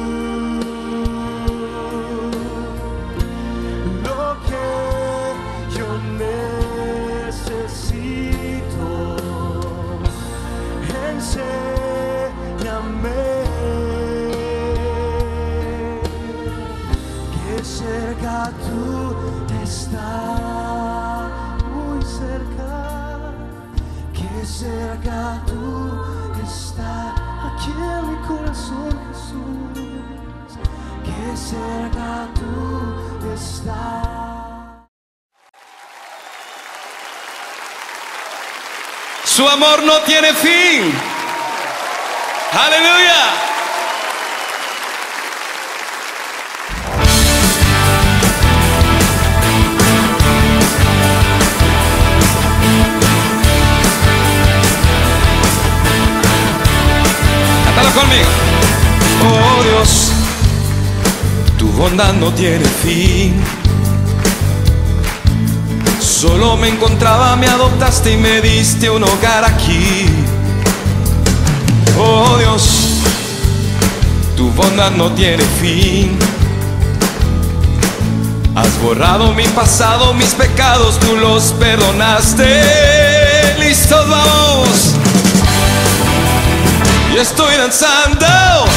D: Lo que yo necesito, enséñame que cerca tú está, muy cerca, que cerca tú estás, aquí en mi corazón, Jesús, que cerca tú estás.
B: Su amor no tiene fin. Aleluya. Conmigo. Oh Dios, tu bondad no tiene fin. Solo me encontraba, me adoptaste y me diste un hogar aquí. Oh Dios, tu bondad no tiene fin. Has borrado mi pasado, mis pecados, tú los perdonaste. Listos, vamos. Y estoy danzando,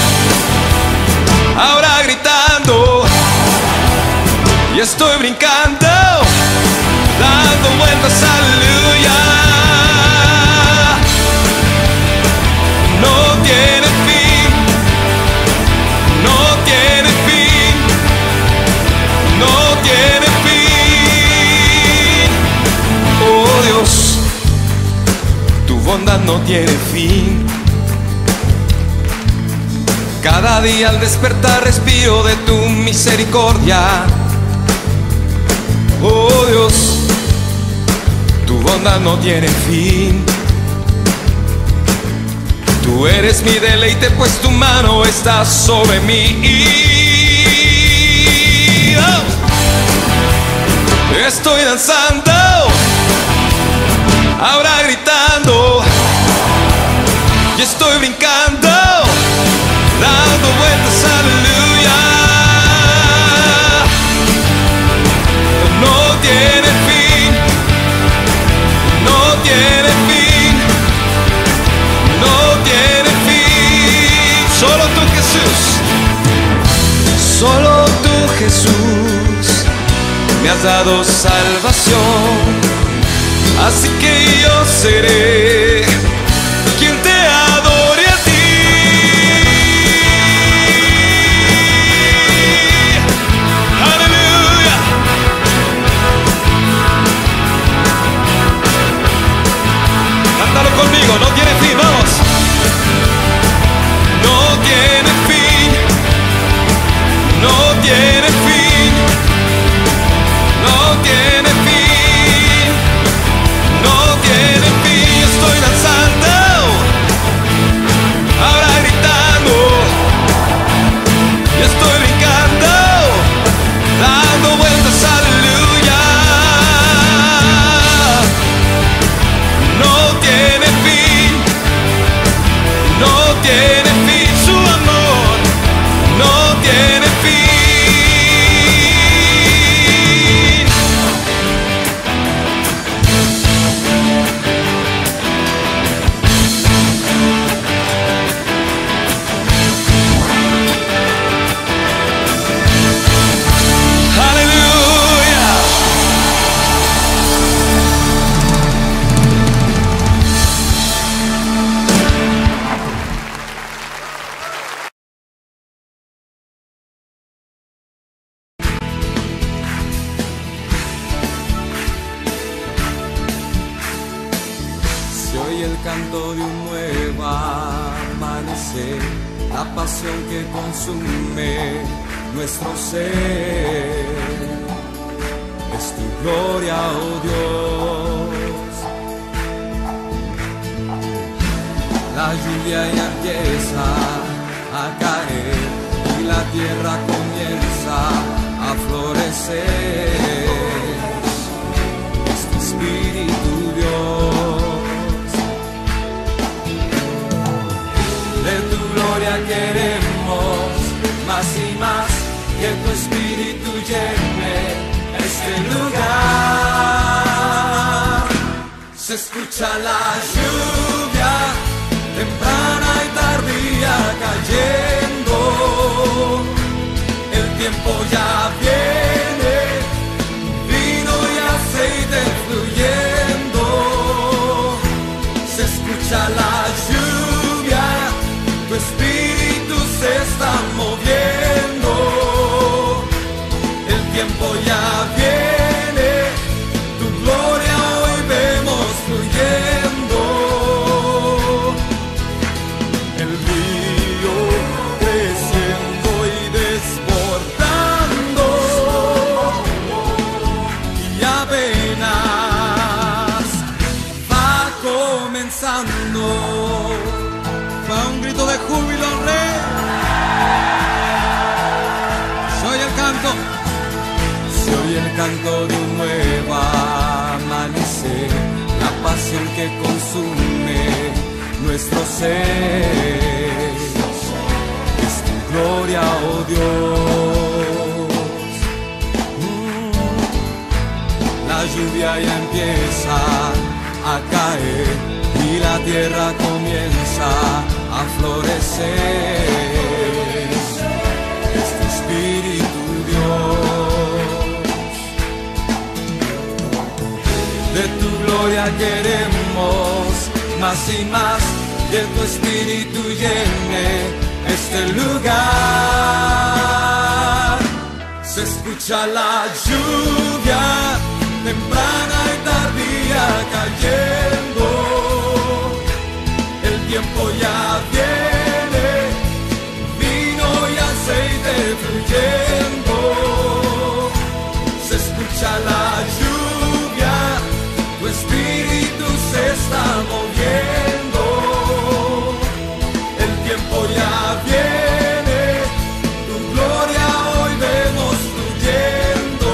B: ahora gritando, y estoy brincando, dando vueltas, aleluya. No tiene fin, no tiene fin, no tiene fin. Oh Dios, tu bondad no tiene fin. Cada día al despertar respiro de tu misericordia. Oh Dios, tu bondad no tiene fin. Tú eres mi deleite, pues tu mano está sobre mí. Oh. Estoy danzando, ahora gritando, y estoy brincando, dando vueltas, aleluya. No tiene fin, no tiene fin, no tiene fin. Solo tú, Jesús, solo tú, Jesús, me has dado salvación. Así que yo seré quien te adore a ti. Conmigo, no tiene fin, vamos. No tiene fin, no tiene fin, no tiene fin, no tiene fin. Estoy danzando,
A: el canto de un nuevo amanecer, la pasión que consume nuestro ser. Es tu gloria, oh Dios. La lluvia ya empieza a caer y la tierra comienza a florecer. Es tu Espíritu, Dios. De tu gloria queremos más y más, que tu Espíritu llene este lugar. Se escucha la lluvia temprana y tardía cayendo. El tiempo ya viene, vino y aceite fluyendo. Se escucha la lluvia, tu Espíritu se está moviendo. El tiempo ya viene, tu gloria hoy vemos fluyendo. El río creciendo y desbordando, y apenas va comenzando. Va un grito de júbilo al Rey. Soy el canto. Soy el canto de un nuevo amanecer, la pasión que consume nuestro ser. Es tu gloria, oh Dios. Mm. La lluvia ya empieza a caer y la tierra comienza a florecer. Es tu Espíritu, Dios. De tu gloria queremos más y más, que tu Espíritu llene este lugar. Se escucha la lluvia temprana y tardía cayendo. El tiempo ya viene, vino y aceite fluyendo. Se escucha la lluvia, tu Espíritu se está moviendo. El tiempo ya viene, tu gloria hoy vemos fluyendo.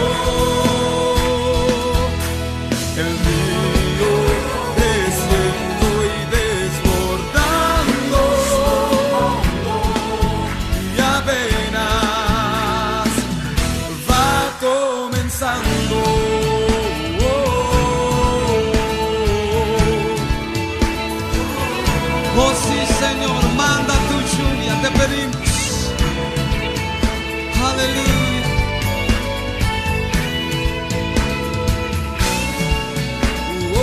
A: El río creciendo y desbordando, y apenas va comenzando. Oh sí, Señor, manda tu lluvia, te pedimos. Aleluya. Oh,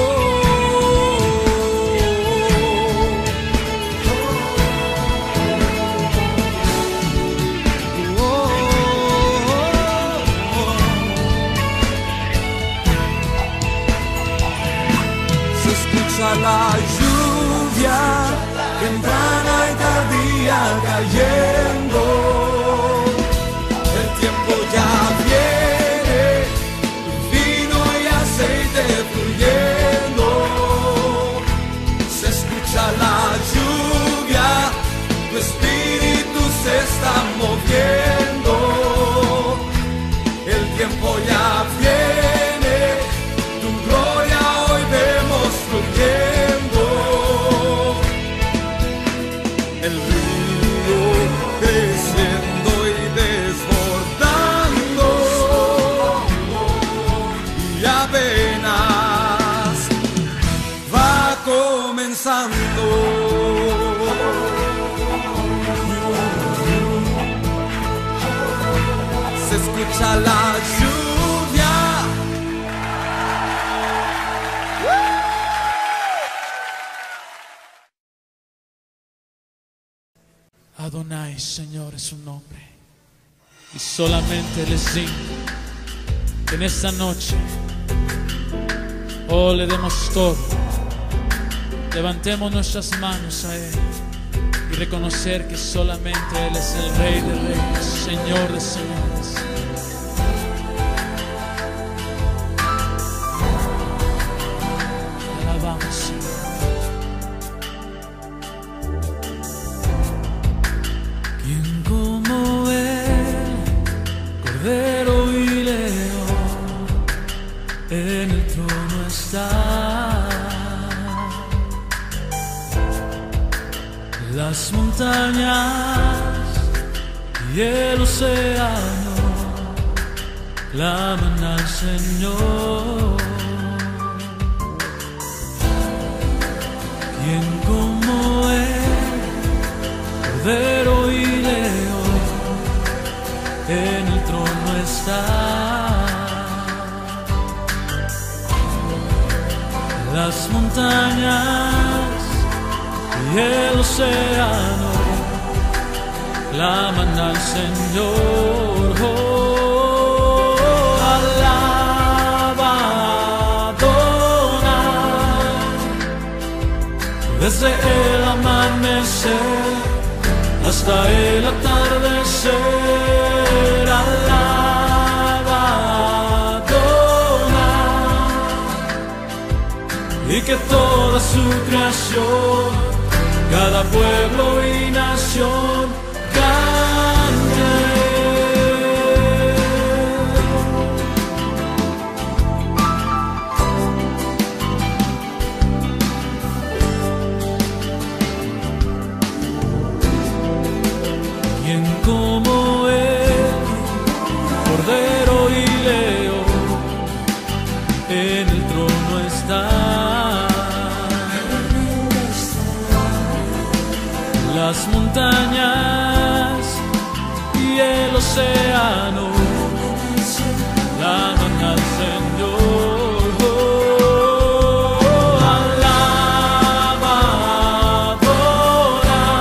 A: oh, oh, oh. Se escucha la lluvia temprana y tardía cayendo. El tiempo ya viene, vino y aceite fluyendo. Se escucha la lluvia, tu Espíritu se está moviendo. El tiempo ya viene, tu gloria hoy vemos fluyendo. El río creciendo y desbordando, y apenas va comenzando. Se escucha la lluvia.
D: Adonai, Señor, es su nombre. Y solamente les digo que en esta noche, oh, le demos todo.
E: Levantemos nuestras manos a Él y reconocer que solamente Él es el Rey de Reyes, Señor de señores. Te alabamos, Señor. ¿Quién como Él, Cordero y León, en el trono está? Las montañas y el océano claman al Señor. ¿Quién como Él, Cordero y León, en el trono está? Las montañas y el océano claman al Señor. Oh, alaba, adora, desde el amanecer hasta el atardecer. Alaba, adora, y que toda su creación, cada pueblo y nación cante a Él. ¿Quién como Él, Cordero y León, en el trono está? Las montañas y el océano claman al Señor. Oh, alaba, adora,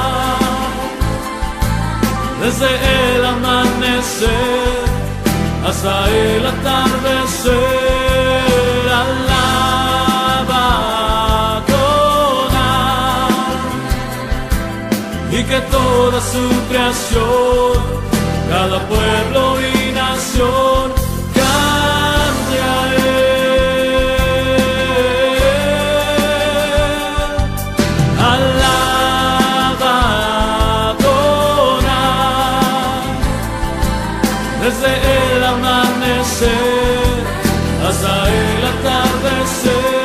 E: desde el amanecer hasta el atardecer. Alaba, y que toda su creación, cada pueblo y nación cante a Él. Alaba, adora, desde el amanecer hasta el atardecer.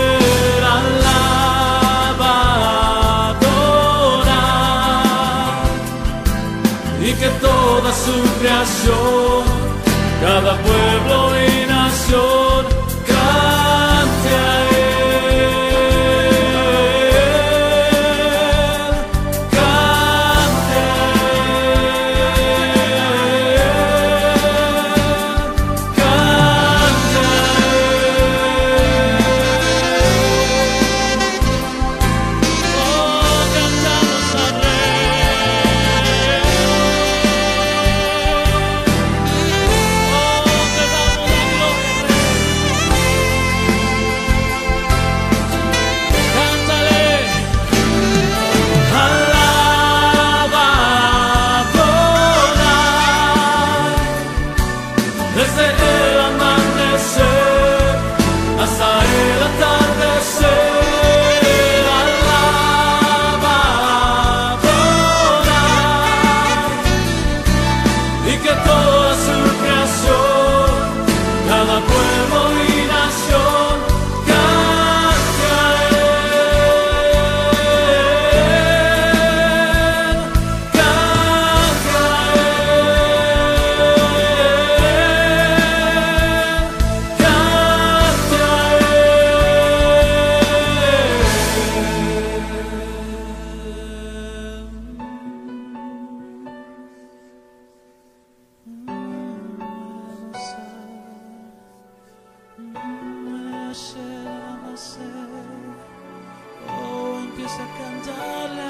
E: Que toda su creación, cada pueblo y nación cante a Él, cante a Él, cante a Él. Oh, cantamos al Rey. Desde el amanecer hasta el atardecer. Alaba, adora, y que toda su creación, cada pueblo y nación cante a Él, cante a Oh, empieza a cantarle a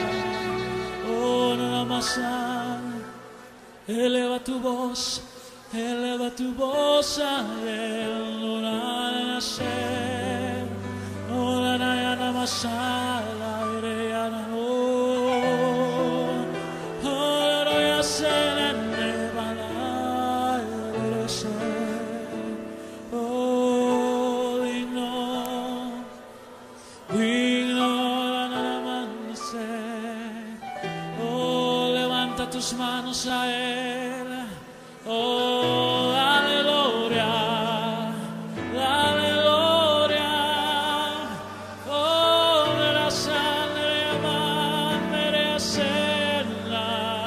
E: Él. Oh, nada más eleva tu voz eleva tu voz a él, orar a nacer, orar a namasala, ireana, orar a hacer en nevada, oh, digno, digno al amanecer, oh, levanta tus manos a él, oh, dale gloria, dale gloria, oh, de la sangre amar merecerla,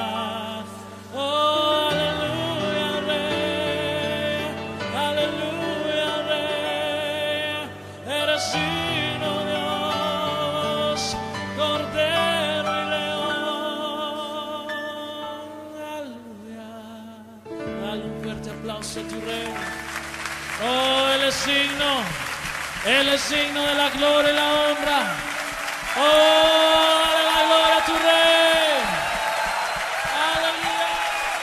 E: oh, aleluya, rey, aleluya, rey, eres signo Dios, cordero y león, aleluya. Dale un fuerte aplauso a tu rey. Oh, Él es signo, Él es signo de la gloria y la honra. Oh, dale la gloria a tu rey. Aleluya.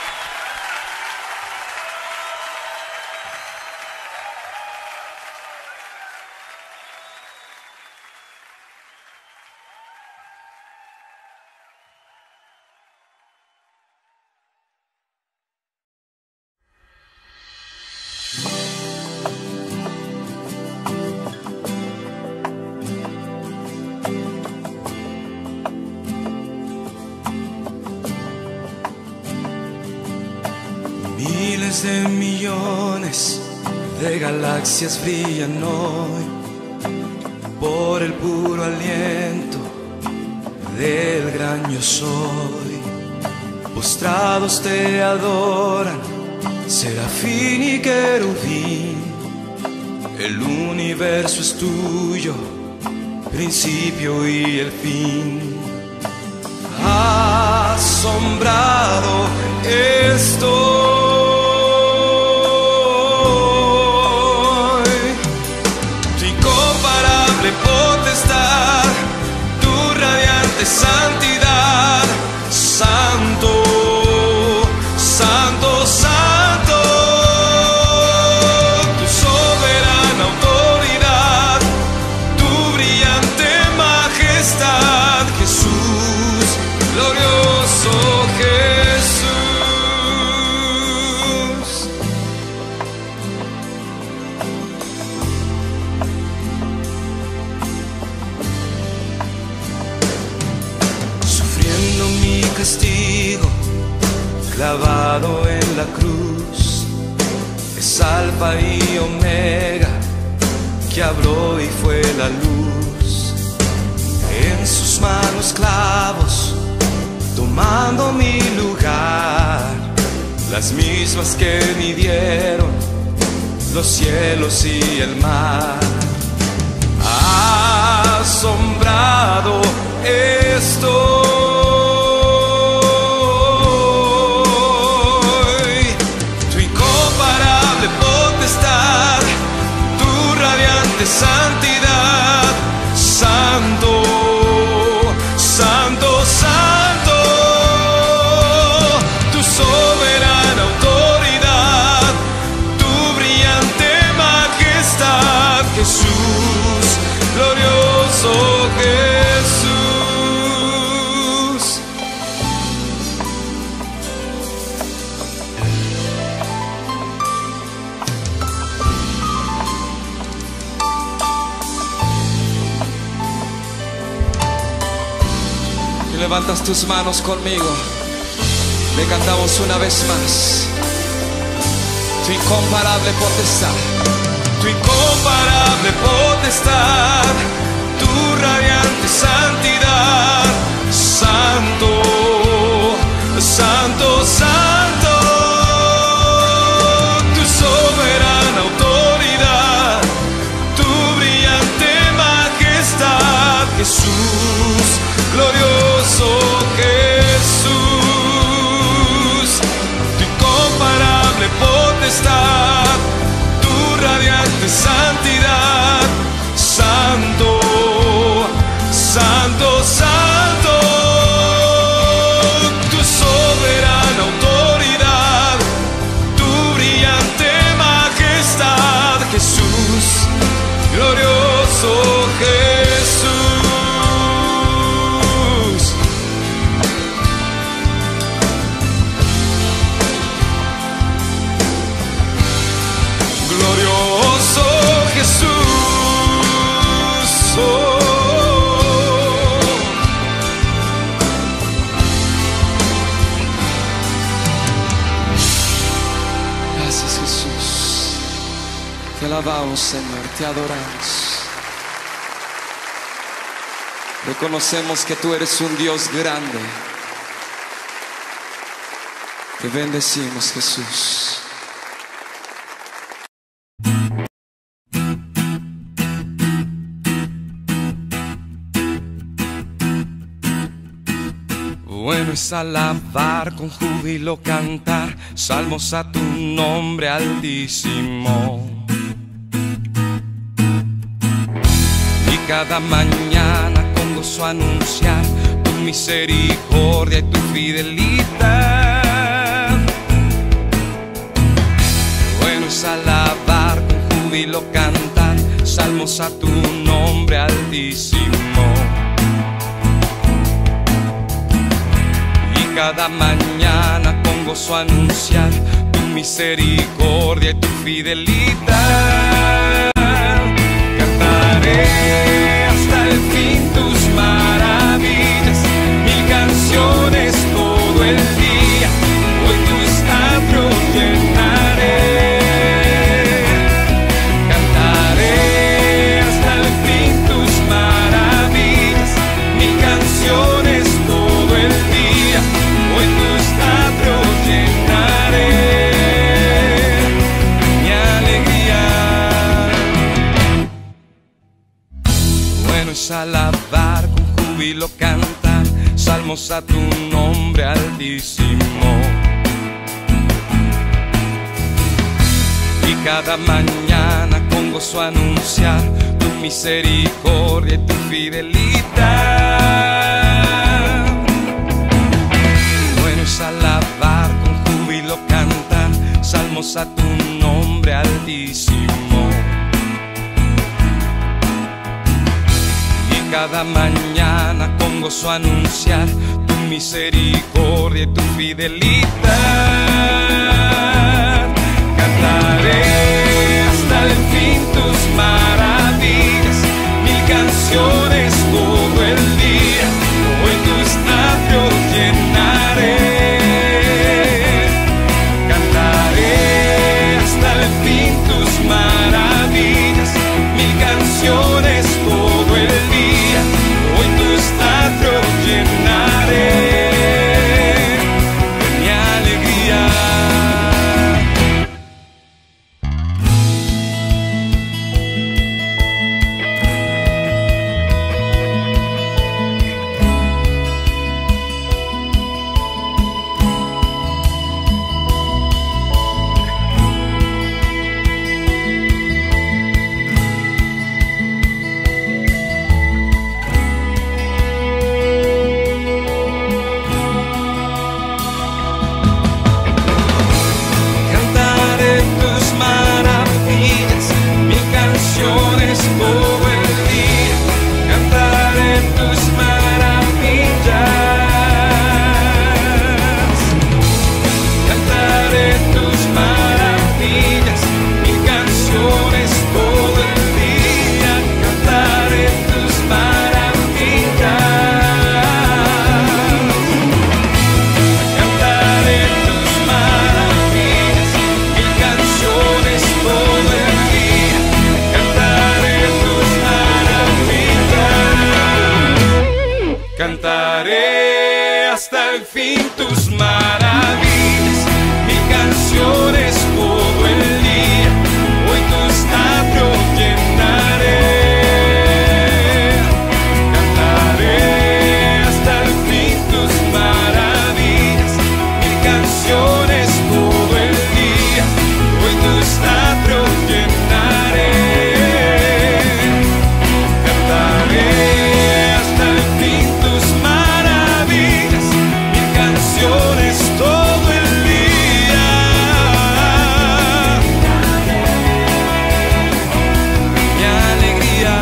B: Miles de millones de galaxias brillan hoy por el puro aliento del gran yo soy. Postrados te adoran, serafín y querubín. El universo es tuyo, principio y el fin. Asombrado estoy. Potestad, tu radiante santidad, santo, santo, santo, tu soberana autoridad, tu brillante majestad, Jesús, glorioso Jesús. Castigo, clavado en la cruz, es alfa y omega, que habló y fue la luz. En sus manos clavos, tomando mi lugar, las mismas que midieron los cielos y el mar. Asombrado estoy. Santidad, santo, santo, santo, tu soberana autoridad, tu brillante majestad, Jesús, glorioso Jesús.
A: Levantas tus manos conmigo, le cantamos una vez más. Tu incomparable potestad,
B: Tu incomparable potestad, tu radiante santidad, santo, santo, santo, tu soberana autoridad, tu brillante majestad, Jesús, glorioso Jesús, tu incomparable potestad, tu radiante santidad, santo, santo, alabamos, Señor, te adoramos. Reconocemos que tú eres un Dios grande. Te bendecimos, Jesús. Bueno es alabar, con júbilo cantar salmos a tu nombre altísimo. Y cada mañana con gozo anunciar tu misericordia y tu fidelidad. Bueno es alabar, con júbilo cantar salmos a tu nombre altísimo. Cada mañana con gozo anunciar tu misericordia y tu fidelidad. Cantaré hasta el fin tus maravillas, mil canciones todo el día, hoy tus atrios llenaré. Cantaré hasta el fin tus maravillas, mil canciones todo el día, hoy tus atrios llenaré. Mi alegría. Bueno es alabar, con júbilo cantar salmos a tu nombre altísimo. Y cada mañana con gozo anunciar tu misericordia y tu fidelidad. Es alabar, con júbilo cantar salmos a tu nombre altísimo. Y cada mañana con gozo anunciar tu misericordia y tu fidelidad. Cantaré hasta el fin tus maravillas, mil canciones todo el día, hoy tus atrios llenaré. Maravillas, mil canciones todo el día, hoy tus atrios llenaré de mi alegría. Cantaré hasta el fin tus maravillas, mil canciones todo el día, hoy tus atrios llenaré. Cantaré hasta el fin tus maravillas, mil canciones todo el día, hoy tus atrios llenaré. Cantaré hasta el fin tus maravillas, mil canciones todo el día. Mi alegría.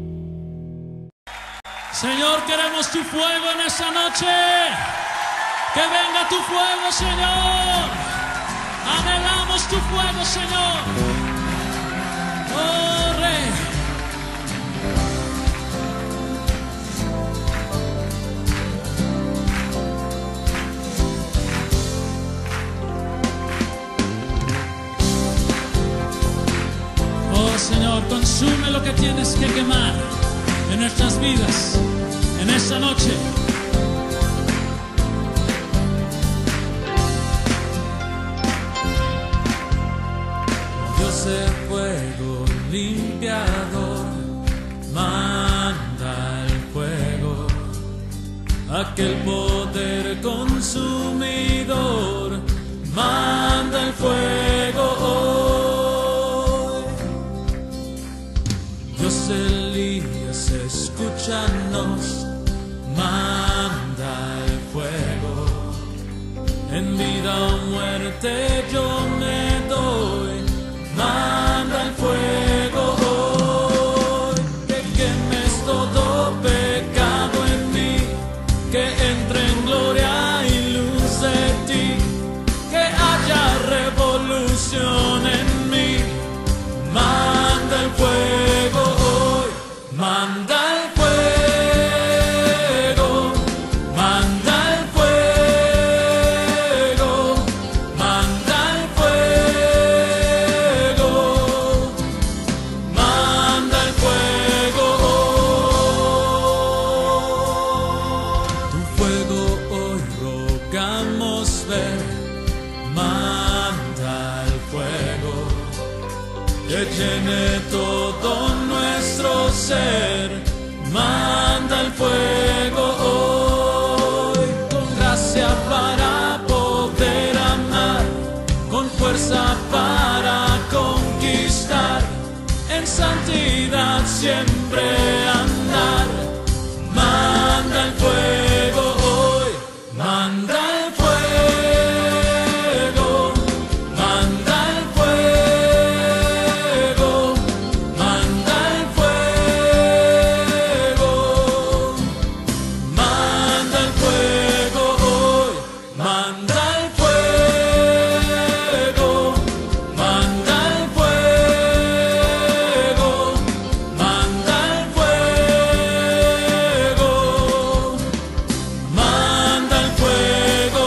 E: Señor, queremos tu fuego en esta noche. Que venga tu fuego, Señor. Anhelamos tu fuego, Señor. Oh, Rey. Oh, Señor, consume lo que tienes que quemar en nuestras vidas en esta noche. Dios de fuego limpiador, manda el fuego, aquel poder consumidor, manda el fuego hoy. Dios Elías, escúchanos, manda el fuego, en vida o muerte yo me doy. Manda el fuego hoy, que quemes todo pecado en mí, que entre en gloria y luz de ti, que haya revolución en mí. Manda el fuego hoy, manda el fuego, manda el fuego, manda el fuego. Manda el fuego hoy. Tu fuego hoy rogamos ver. Manda el fuego, que llene todo nuestro ser. Manda el fuego hoy, con gracia para poder amar, con fuerza para conquistar, en santidad siempre andar. Manda el fuego hoy, manda el fuego, manda el fuego, manda el fuego, manda el fuego hoy, manda el fuego, manda el fuego, manda el fuego, manda el fuego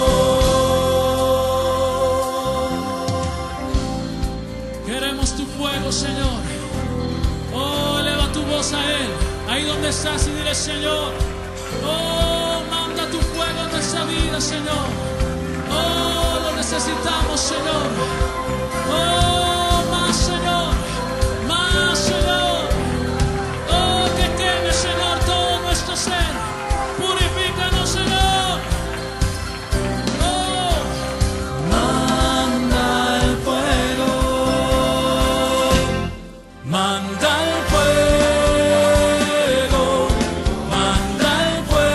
E: hoy. Queremos tu fuego, Señor. Oh, eleva tu voz a Él, ahí donde estás, y dile: Señor, oh, manda tu fuego en nuestra vida, Señor. Oh, lo necesitamos, Señor. Oh, más, Señor, más, Señor. Oh, que queme, Señor, todo nuestro ser. Purifícanos, Señor. Oh, manda el fuego, manda el fuego, manda el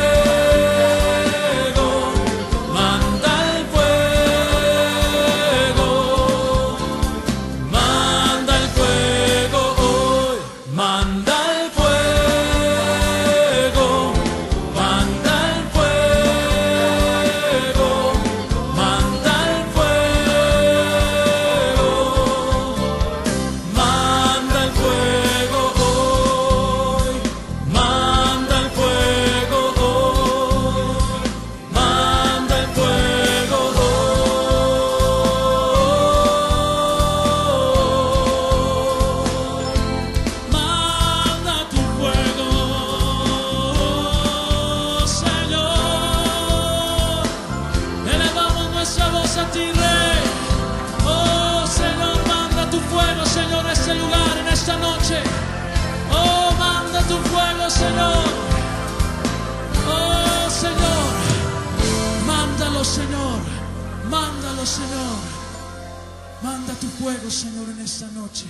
E: fuego, manda el fuego, manda el fuego hoy, manda el fuego, manda el fuego, manda el fuego, manda el fuego hoy, manda el fuego hoy, manda el fuego hoy. Manda tu fuego, Señor. Elevamos nuestra voz a ti, Rey. Oh, Señor, manda tu fuego, Señor, a este lugar, en esta noche. Oh, manda tu fuego, Señor. Oh, Señor, mándalo, Señor. Mándalo, Señor. Manda tu fuego, Señor, en esta noche.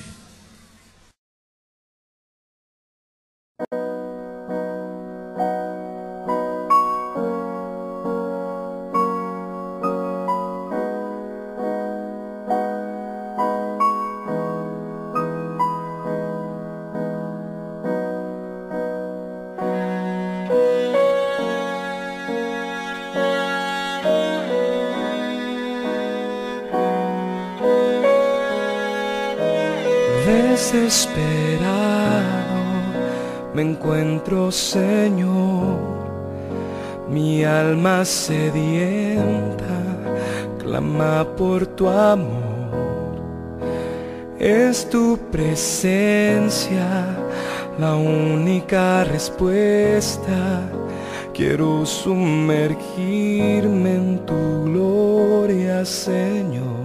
B: Desesperado me encuentro, Señor, mi alma sedienta clama por tu amor. Es tu presencia la única respuesta. Quiero sumergirme en tu gloria, Señor.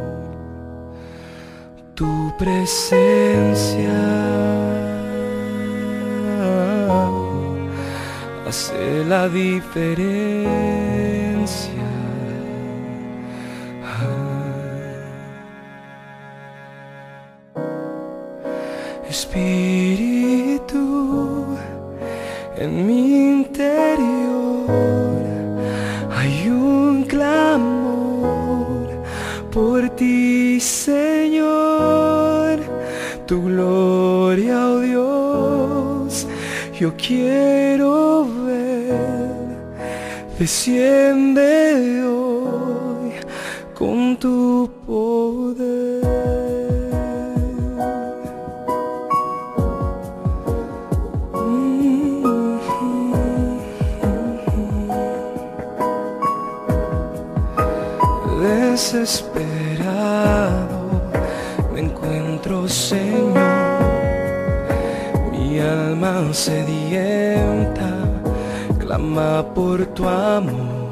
B: Tu presencia hace la diferencia. Espíritu, en mi interior hay un clamor por ti, Señor. Tu gloria, oh Dios, yo quiero ver. Desciende hoy con tu poder. Desesperado me encuentro, Señor, mi alma sedienta clama por tu amor.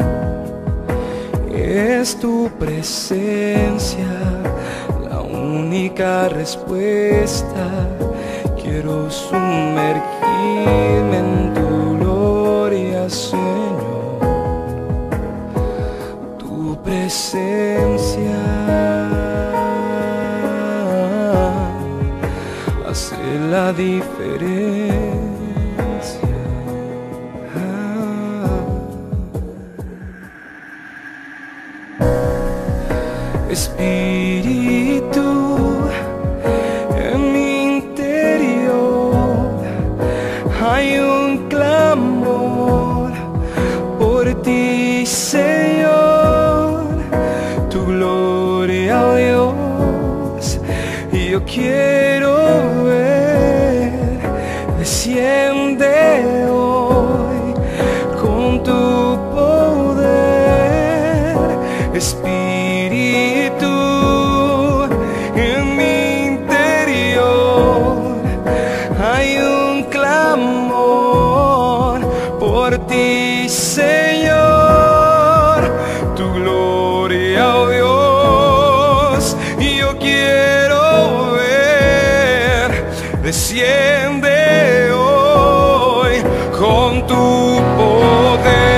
B: Es tu presencia la única respuesta. Quiero sumergirme en tu gloria, Señor. Tu presencia hace la diferencia. Espíritu, en mi interior hay un clamor por ti, Señor. Tu gloria, oh Dios, y yo quiero ver. Desciende hoy con tu poder. Espíritu, en mi interior hay un clamor por ti, Señor. Tu gloria, oh Dios, y yo quiero ver. Desciende hoy con tu poder.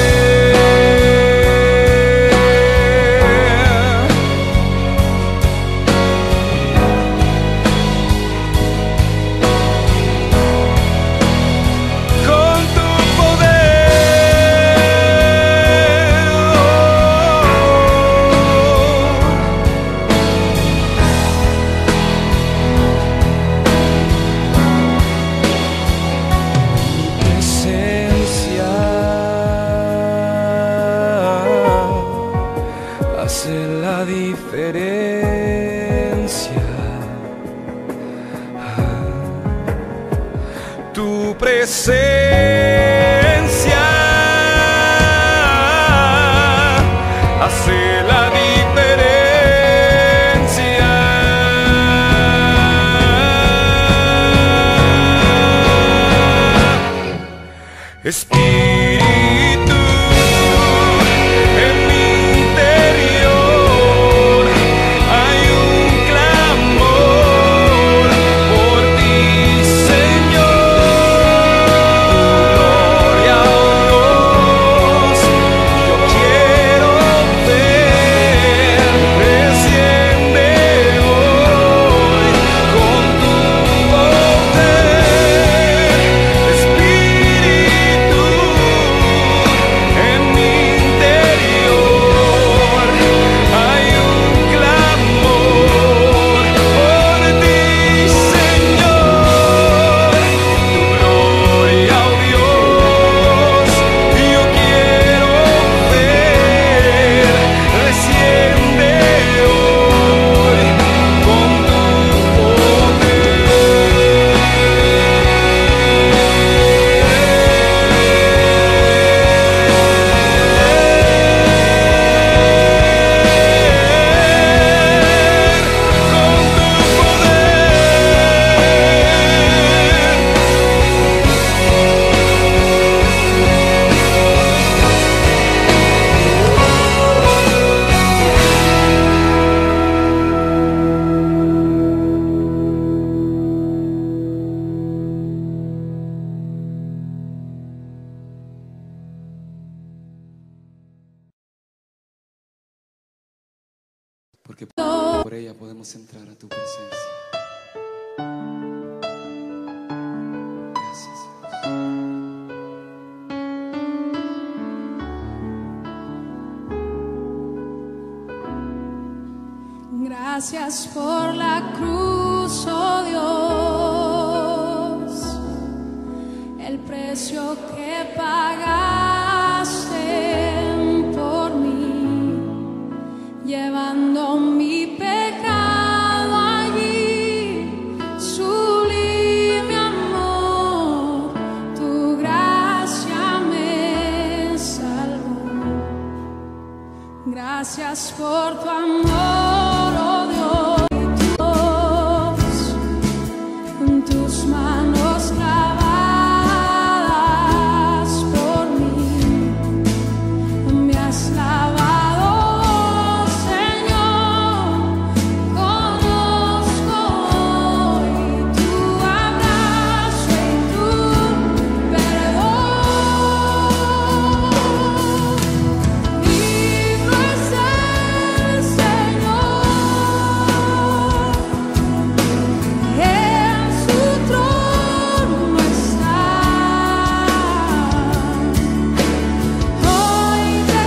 B: Hace la diferencia. Tu presencia hace la diferencia. Espíritu, en mi interior hay un clamor por ti, Señor. Gloria, oh Dios, yo quiero ver. Desciende hoy con tu poder. Espíritu,
A: por ella podemos entrar a tu presencia. Gracias,
F: Dios. Gracias por la cruz, oh Dios, el precio que pagaste por mí, llevando mi pecado allí, sublime amor, tu gracia me salvó. Gracias por tu amor, oh Dios, en tus manos clavadas por mí, me has lavado, Señor, conozco hoy tu abrazo y tu perdón. Digno es el Señor, en su trono está. Hoy te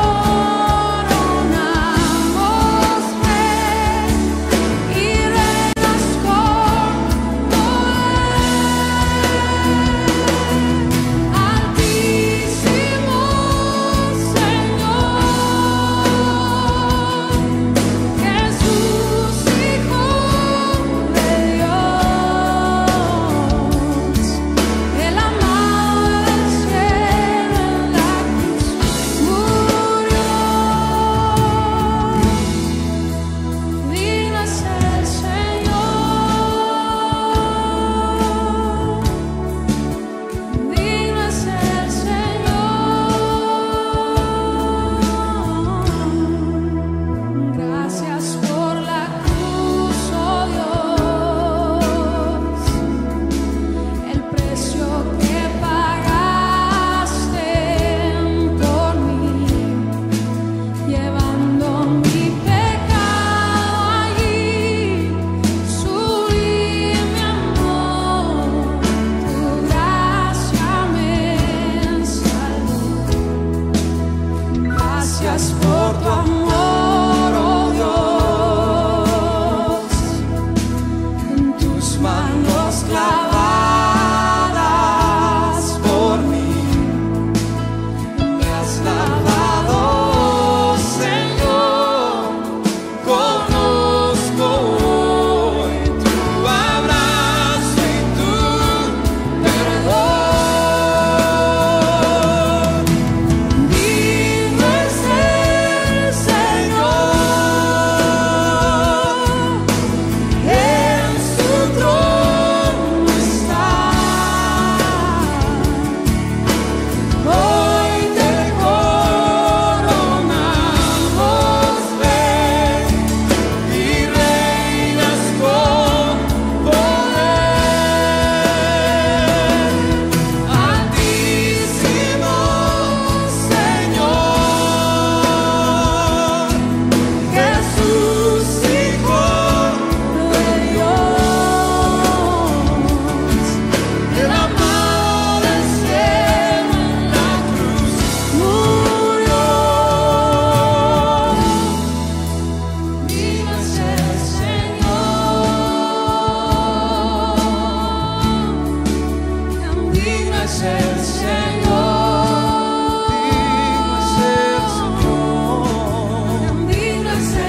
F: coronamos rey y reinas como él. Altísimo Señor, Jesús, Hijo de Dios, el amado del cielo en la cruz murió. Digno es el Señor, digno es el Señor. Gracias por la cruz, oh Dios, el precio que pagaste por mí, llevando mi pecado allí, sublime amor, tu gracia me salvó. Gracias por tu amor, oh Dios, en tus manos clavadas por mí, me has lavado, Señor, conozco hoy tu abrazo y tu perdón. Digno es el Señor, en su trono está. Hoy te coronamos rey y reinas con poder. Altísimo Señor, Jesús, Hijo de Dios, el amado del cielo en la cruz murió. Digno es el Señor, digno es el Señor, digno es el Señor, digno es el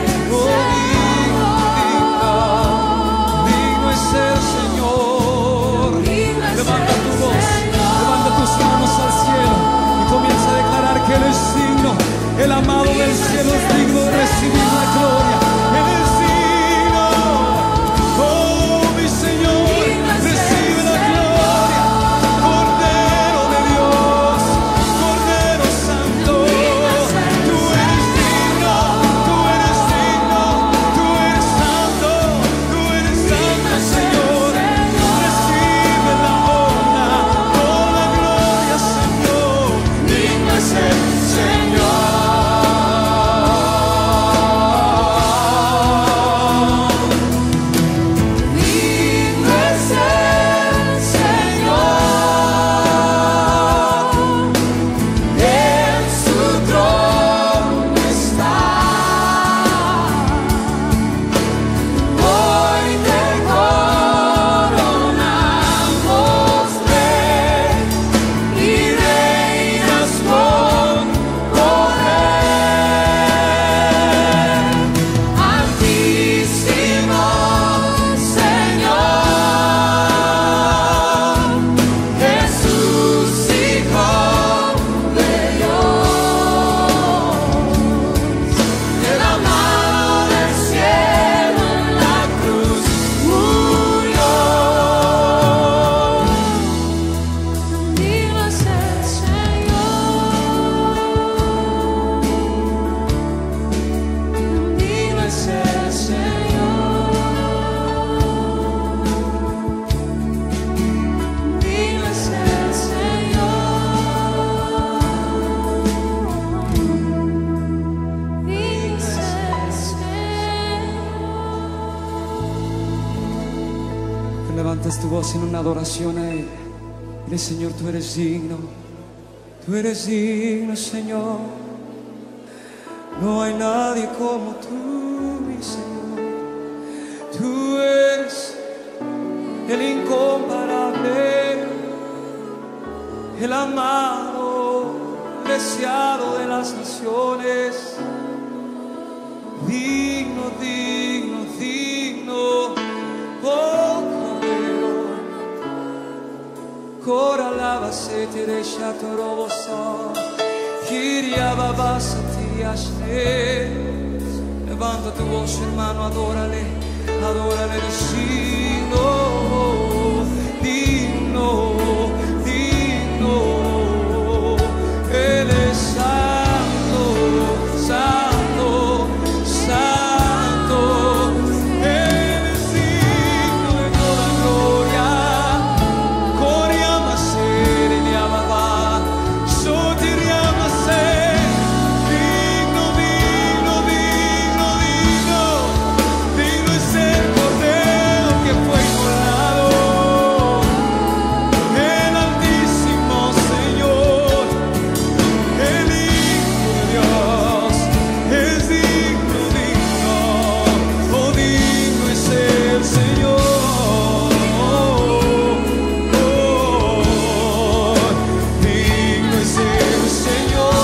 A: Digno es el Señor.
F: Digno es
A: Levanta tu
F: el
A: voz,
F: Señor.
A: levanta tus manos al cielo y comienza a declarar que Él es digno. El amado del cielo es digno de recibir la gloria. Él es digno. Oh, mi Señor,
F: Digno es el
A: recibe la
F: Señor.
A: gloria. Cordero todos en una adoración a Él. Dile, Señor, tú eres digno, tú eres digno, Señor. No hay nadie como tú, mi Señor. Tú eres el incomparable, el amado, deseado de las naciones. Digno, digno, digno, oh Cordero. Cora lava se te resha torobosa, Kiria babasa ti ashne. Levanta tu voz, hermano, adórale, adórale, digno, digno, digno. Él es santo, santo, santo. Él es digno de toda gloria. Coria masere ni ababa, sotiria masere. Digno, digno, digno, digno. Digno es el Cordero que fue inmolado. El Altísimo Señor, el Hijo de Dios, es digno, digno, oh digno es el Señor, oh, digno es el Señor,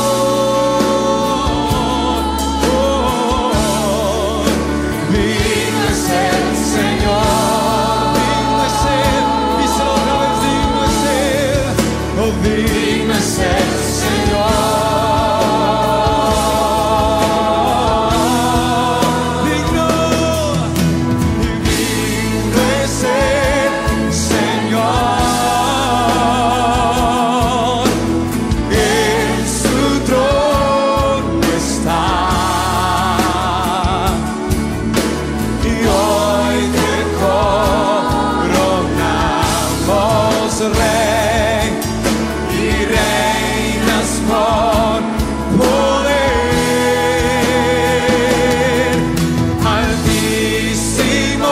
A: oh, digno es el Señor, digno es Él, díselo otra vez, digno es Él, oh digno es el Señor. Digno, digno es el Señor, en su trono está, y hoy te coronamos Rey, y reinas con poder. Altísimo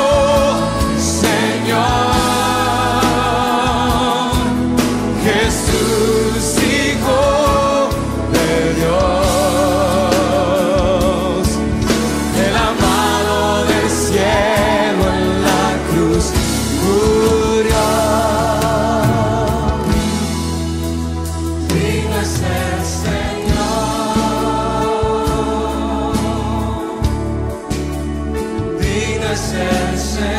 A: Señor, Jesús, Hijo de Dios, el amado del cielo en la cruz murió. Digno es el Señor, digno es el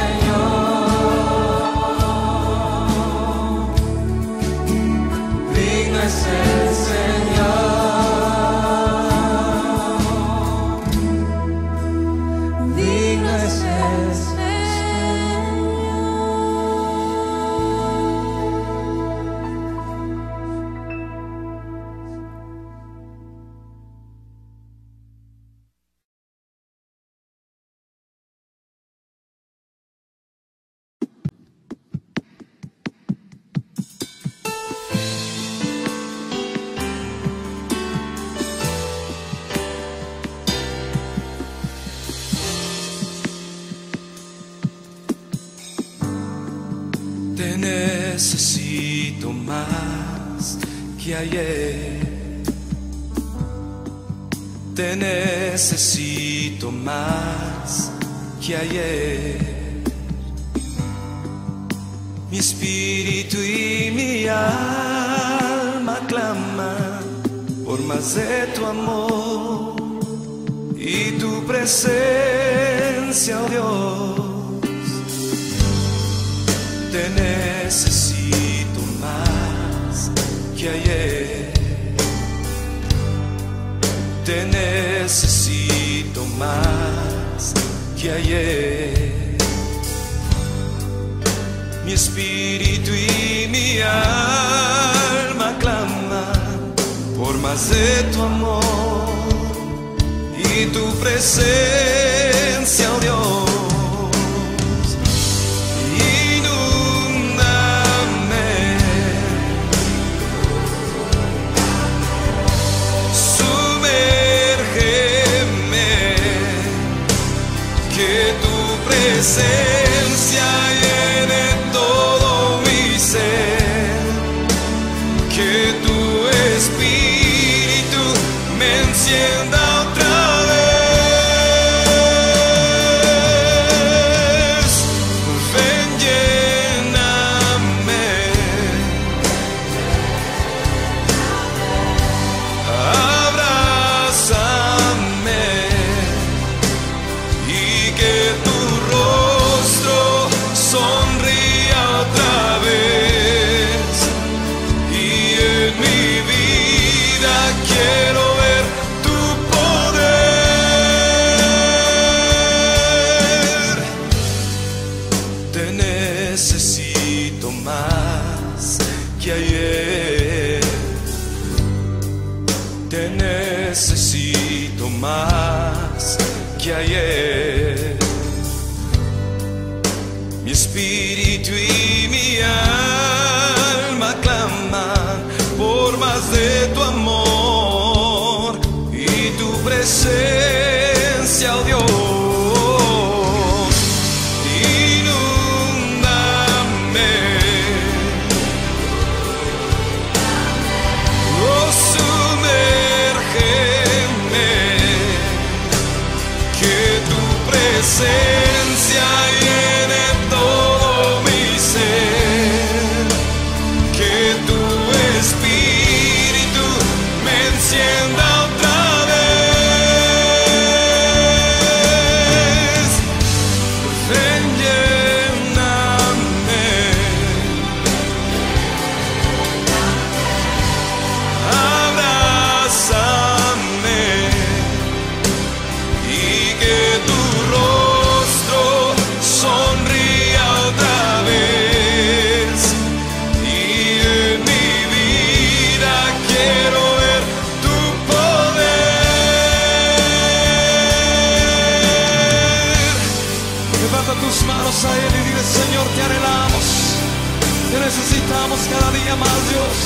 A: Señor, digno es el Señor, digno es el
B: Te necesito más que ayer. Te necesito más que ayer. Mi espíritu y mi alma claman por más de tu amor y tu presencia, oh Dios. Te necesito más que ayer. Te necesito más que ayer. Mi espíritu y mi alma claman por más de tu amor y tu presencia, oh Dios. Presencia llene todo más que ayer. Te necesito más que ayer. Mi espíritu y mi alma claman por más de tu amor y tu presencia, oh Dios. Presencia llene todo mi ser, que tu espíritu me encienda otra vez. Ven, lléname, abrázame y que tu sonría otra vez, y en mi vida quiero ver tu poder. Levanta tus manos a Él y dile: Señor, te anhelamos, te necesitamos cada día más, Dios.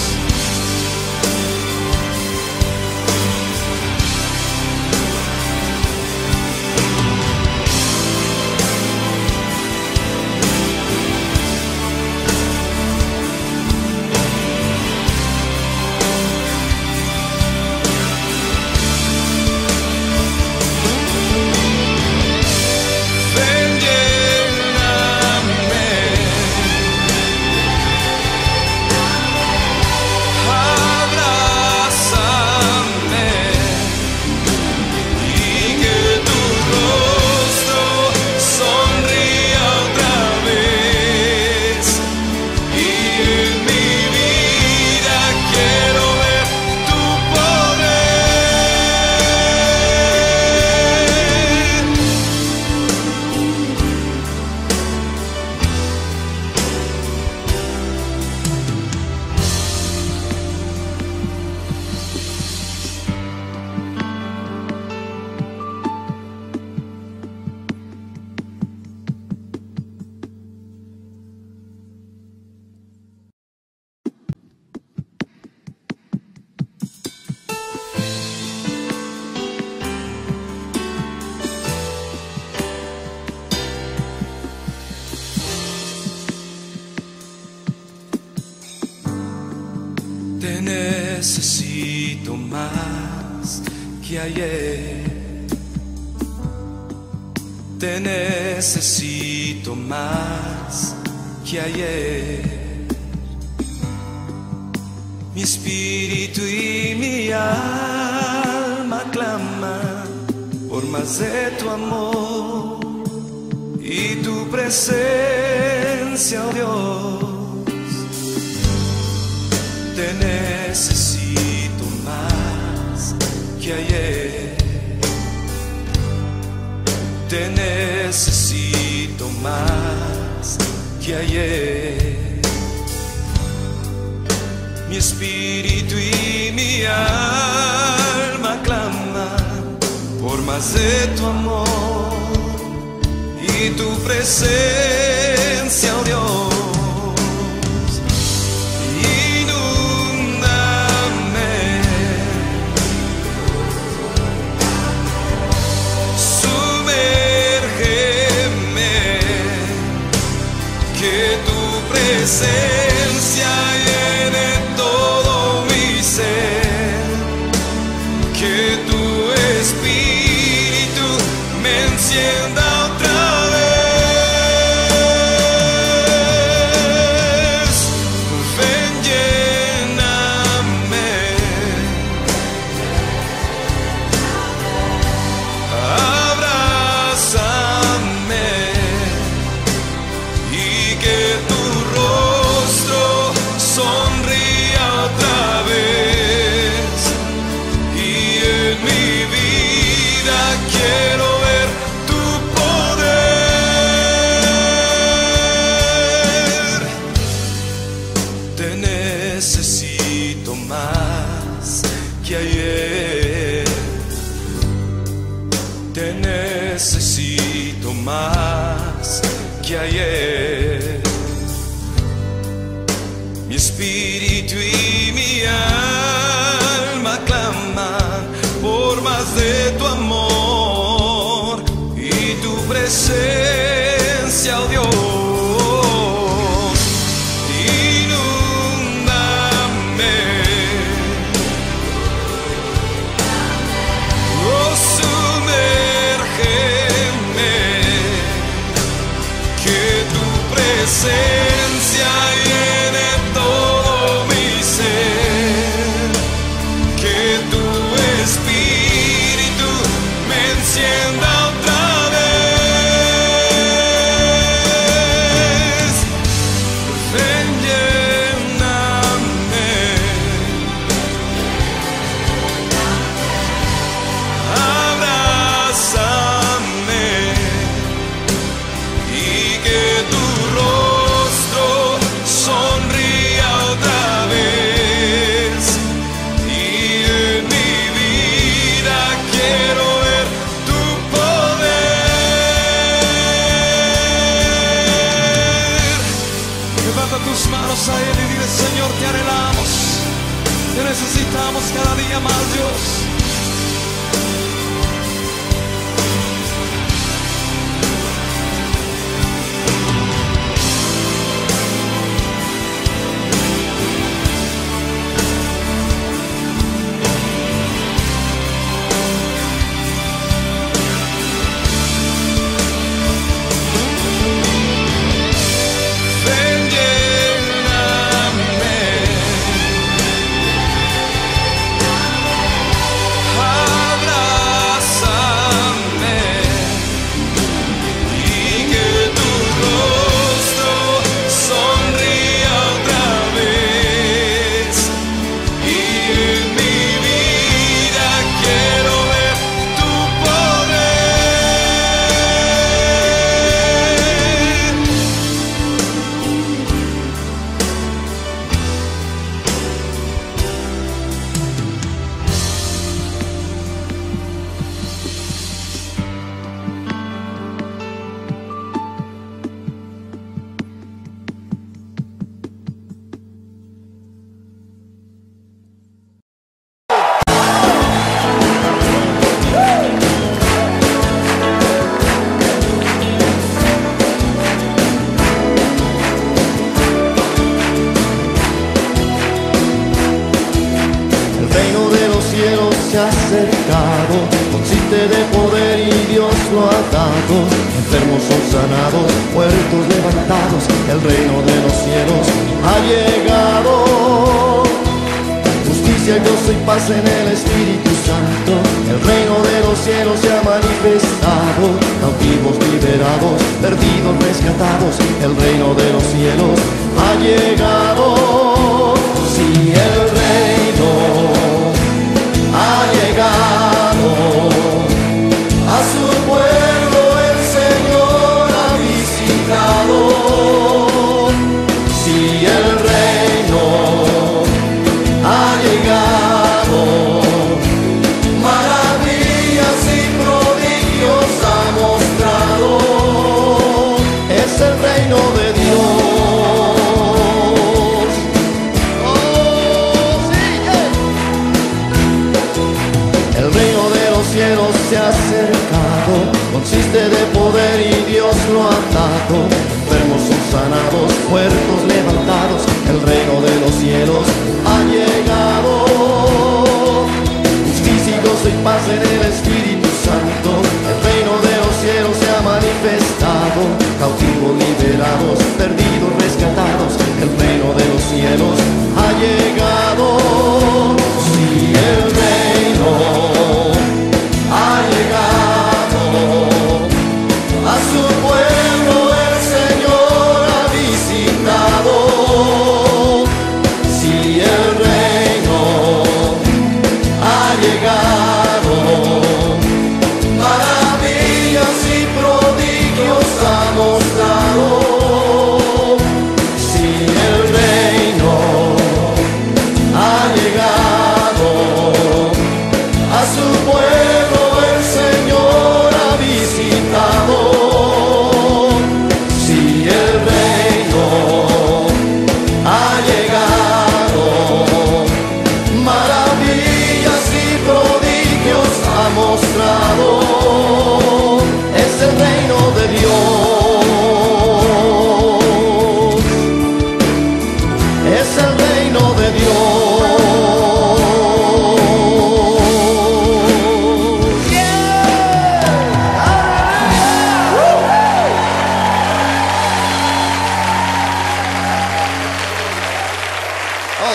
B: Te necesito más que ayer. Te necesito más que ayer. Mi espíritu y mi alma claman por más de tu amor y tu presencia, oh Dios. Te necesito más que ayer. Te necesito más que ayer. Mi espíritu y mi alma claman por más de tu amor y tu presencia, oh Dios. Presencia llene todo mi ser, que tu espíritu me encienda otra vez. que ayer. Te necesito más que ayer. Mi espíritu y mi alma claman por más de tu amor y tu presencia, oh Dios. Inúndame, oh sumérgeme, que tu presencia llene todo mi ser, que tu espíritu me encienda otra vez. Ven, lléname, abrázame, y que tu rostro sonría otra vez. Y en mi vida quiero ver tu poder. Levanta tus manos a Él y dile: Señor, te anhelamos, te necesitamos cada día más, Dios. Ven, lléname, abrázame, y que tu rostro sonría otra vez. Y en mi vida quiero ver tu poder.
C: El reino de los cielos se ha acercado, consiste de poder y Dios lo ha dado. Enfermos son sanados, muertos levantados, el reino de los cielos ha llegado. Justicia, gozo y paz en el Espíritu Santo, el reino de los cielos se ha manifestado. Cautivos liberados, perdidos rescatados, el reino de los cielos ha llegado. Si el reino ha llegado, a su pueblo el Señor ha visitado. Si el reino ha llegado, maravillas y prodigios ha mostrado. Es el reino de Dios. El reino de los cielos se ha acercado, consiste de poder y Dios lo ha dado. Enfermos son sanados, muertos levantados, el reino de los cielos ha llegado. Justicia y gozo y paz en el Espíritu Santo, el reino de los cielos se ha manifestado. Cautivos liberados, perdidos rescatados, el reino de los cielos ha llegado. Si el reino ha llegado, a su pueblo el Señor ha visitado.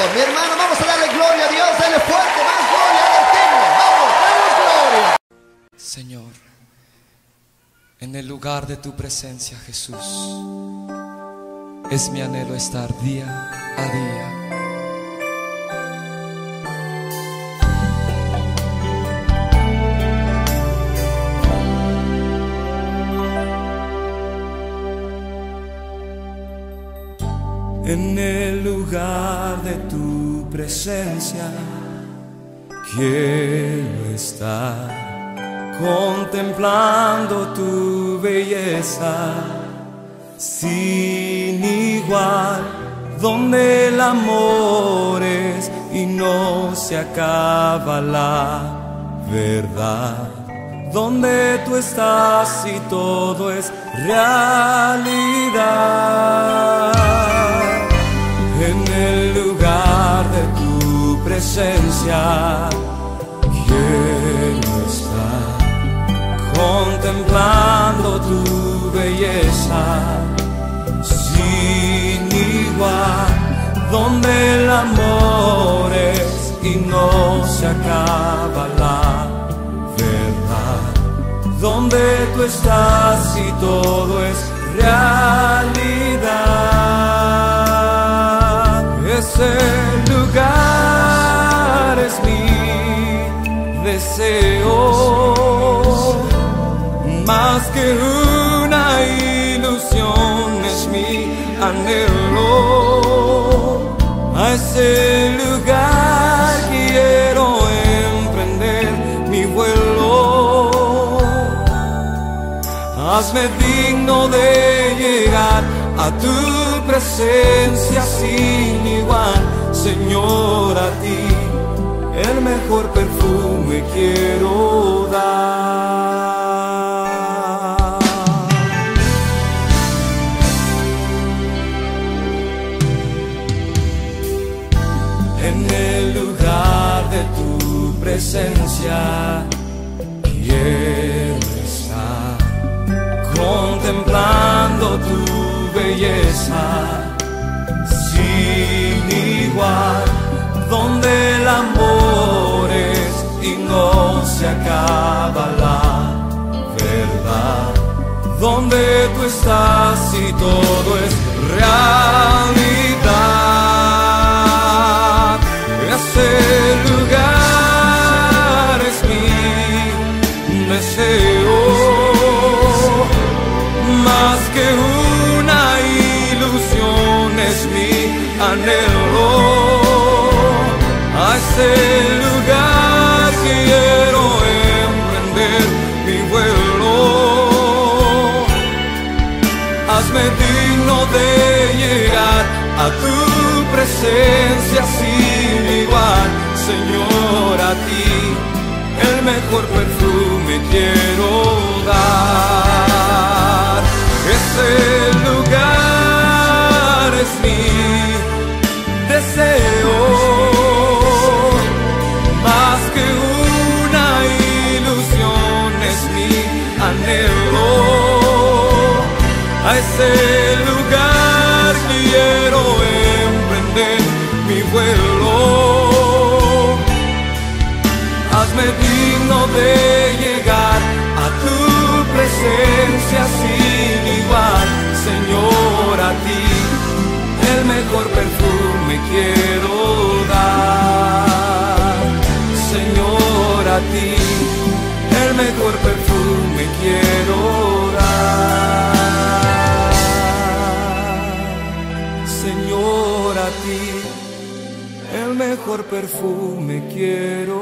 C: Mi hermano, vamos a darle gloria a Dios. Dale fuerte, más gloria al Eterno. Vamos, dale gloria.
B: Señor, en el lugar de tu presencia, Jesús, es mi anhelo estar día a día. En el lugar de tu presencia quiero estar, contemplando tu belleza sin igual, donde el amor es y no se acaba la verdad, donde tú estás y todo es realidad. En el lugar de tu presencia quiero estar, contemplando tu belleza sin igual, donde el amor es y no se acaba la verdad, donde tú estás y todo es realidad. Ese lugar es mi deseo, más que una ilusión es mi anhelo. A ese lugar quiero emprender mi vuelo. Hazme digno de llegar a tu presencia sin igual, Señor, a ti el mejor perfume quiero dar. En el lugar de tu presencia quiero estar, contemplando tu belleza sin igual, donde el amor es y no se acaba la verdad, donde tú estás y todo es realidad. Ese lugar es mi deseo, más que una ilusión es mi anhelo. A ese lugar quiero emprender mi vuelo. Hazme digno de llegar a tu presencia sin igual, Señor, a ti el mejor perfume quiero dar. Ese lugar es mi deseo, más que una ilusión es mi anhelo. A ese lugar quiero emprender mi vuelo. Hazme digno de llegar a tu presencia sin igual, Señor, a ti el mejor perfume quiero dar. Señor, a ti el mejor perfume quiero dar. Señor, a ti el mejor perfume quiero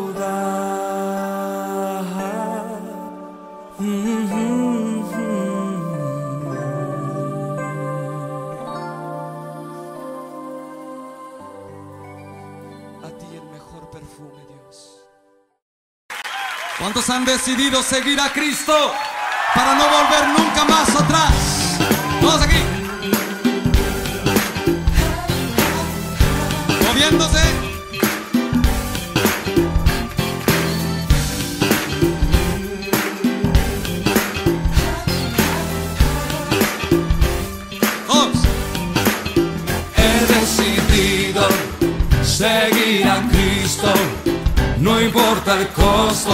B: dar. Mm-hmm.
A: ¿Cuántos han decidido seguir a Cristo para no volver nunca más atrás? Todos aquí, moviéndose. Todos.
B: He decidido seguir a Cristo, no importa el costo,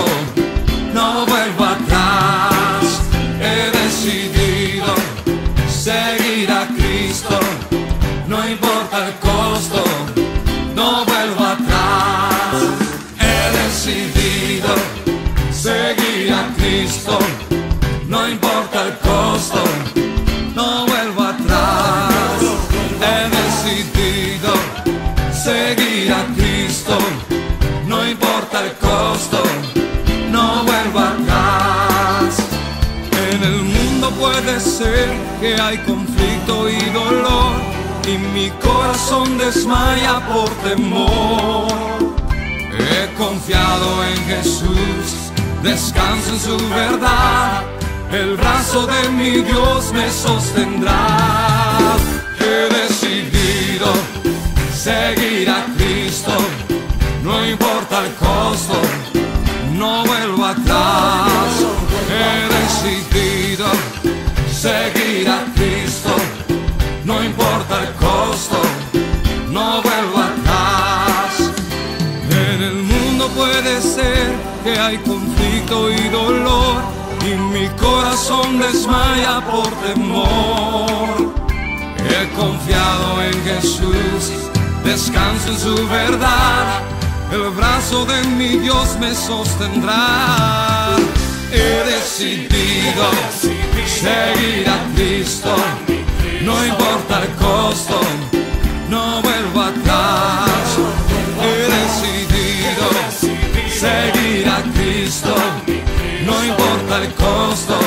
B: no vuelvo atrás. He decidido seguir a Cristo, no importa el costo, no vuelvo atrás. He decidido seguir a Cristo, no importa el costo, no vuelvo atrás. He decidido seguir a Cristo, no importa el costo, no vuelvo atrás. En el mundo puede ser que hay conflicto y dolor, y mi corazón desmaya por temor. He confiado en Jesús, descanso en su verdad, el brazo de mi Dios me sostendrá. He decidido seguir a Cristo, no importa el costo, no vuelvo atrás. He decidido seguir a Cristo, no importa el costo, no vuelvo atrás. En el mundo puede ser que hay conflicto y dolor, y mi corazón desmaya por temor. He confiado en Jesús, descanso en su verdad, el brazo de mi Dios me sostendrá. He decidido seguir a Cristo, no importa el costo, no vuelvo atrás. He decidido seguir a Cristo, no importa el costo,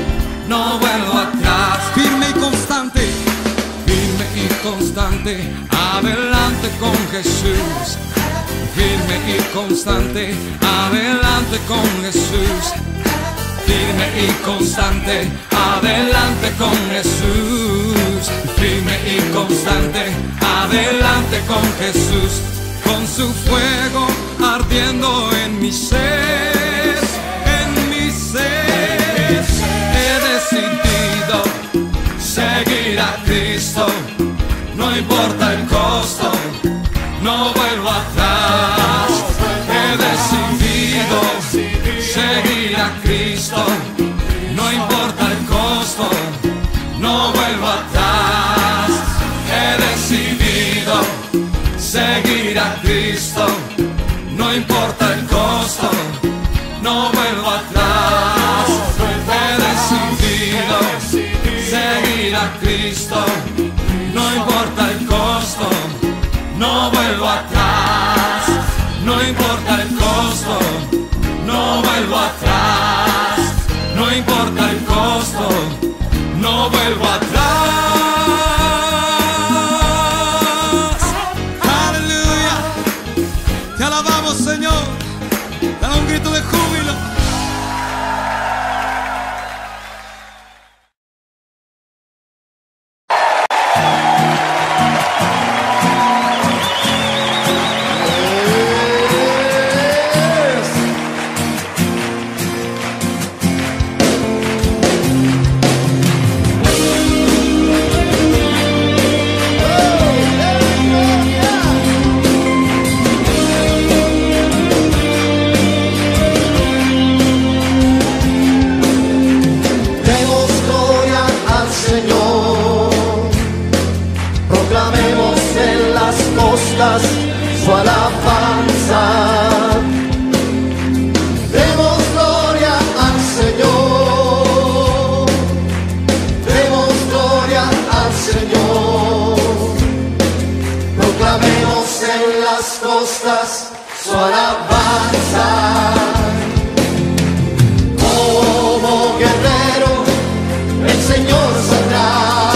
B: no vuelvo atrás. Firme y constante, firme y constante, adelante con Jesús. Firme y constante, adelante con Jesús. Firme y constante, adelante con Jesús. Firme y constante, adelante con Jesús. Con su fuego ardiendo en mi ser, en mi ser. He decidido seguir a Cristo, no importa el costo, no vuelvo atrás. He decidido seguir a Cristo, no importa el costo, no vuelvo atrás. He decidido seguir a Cristo, no importa el costo, no vuelvo atrás. He decidido seguir a Cristo, no importa el costo, no vuelvo atrás. No importa el costo, no vuelvo atrás. No importa el costo, no vuelvo atrás. Aleluya. Te alabamos, Señor. Dale un grito de júbilo.
C: Su alabanza. Demos gloria al Señor, demos gloria al Señor. Proclamemos en las costas su alabanza. Como guerrero el Señor saldrá,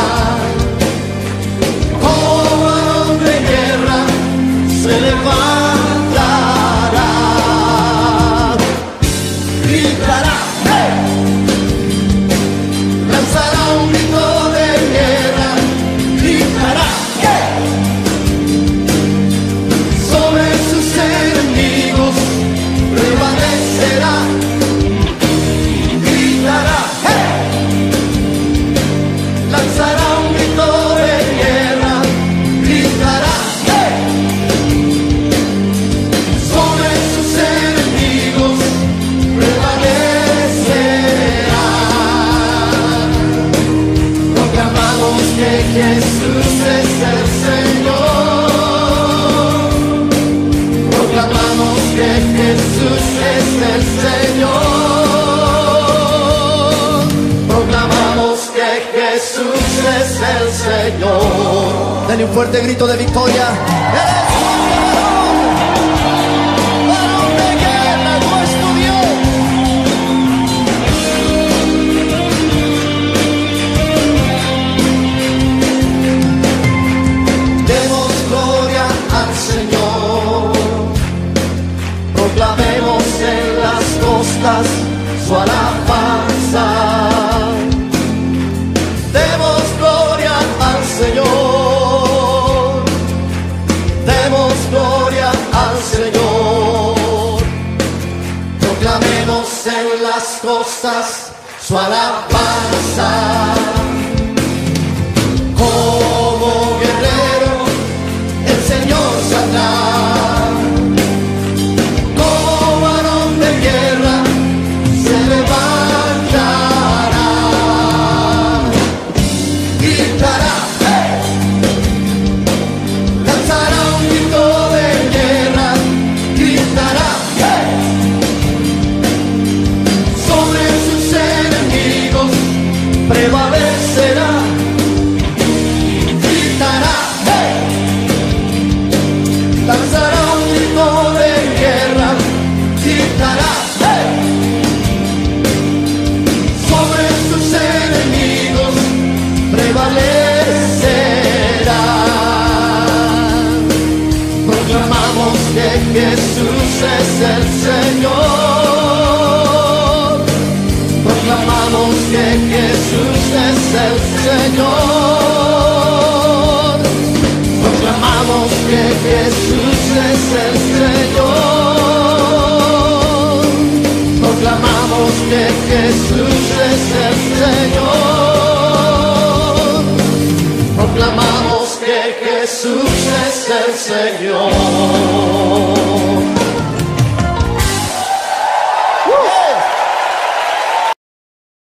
C: se levantará, gritará, ¡hey! Lanzará un grito de guerra, gritará, ¡hey! Sobre sus enemigos prevalecerá, gritará, ¡hey! el Señor. Denle un fuerte grito de victoria. Eres fuerte, varón, varón de guerra, nuestro Dios. Demos gloria al Señor, proclamemos en las costas su alabanza. Demos gloria al Señor, demos gloria al Señor, proclamemos en las costas su alabanza. Como guerrero el Señor saldrá, como varón de guerra se levantará, gritará, ¡hey! Lanzará un grito de guerra, gritará, ¡hey! Sobre sus enemigos prevalecerá, gritará, ¡hey! Lanzará un grito de guerra, gritará, ¡hey! Sobre sus enemigos prevalecerá. Proclamamos que Jesús es el Señor, proclamamos que Jesús es el Señor, proclamamos que Jesús es el Señor, proclamamos que Jesús es el Señor, proclamamos que Jesús es el Señor. ¡Uh!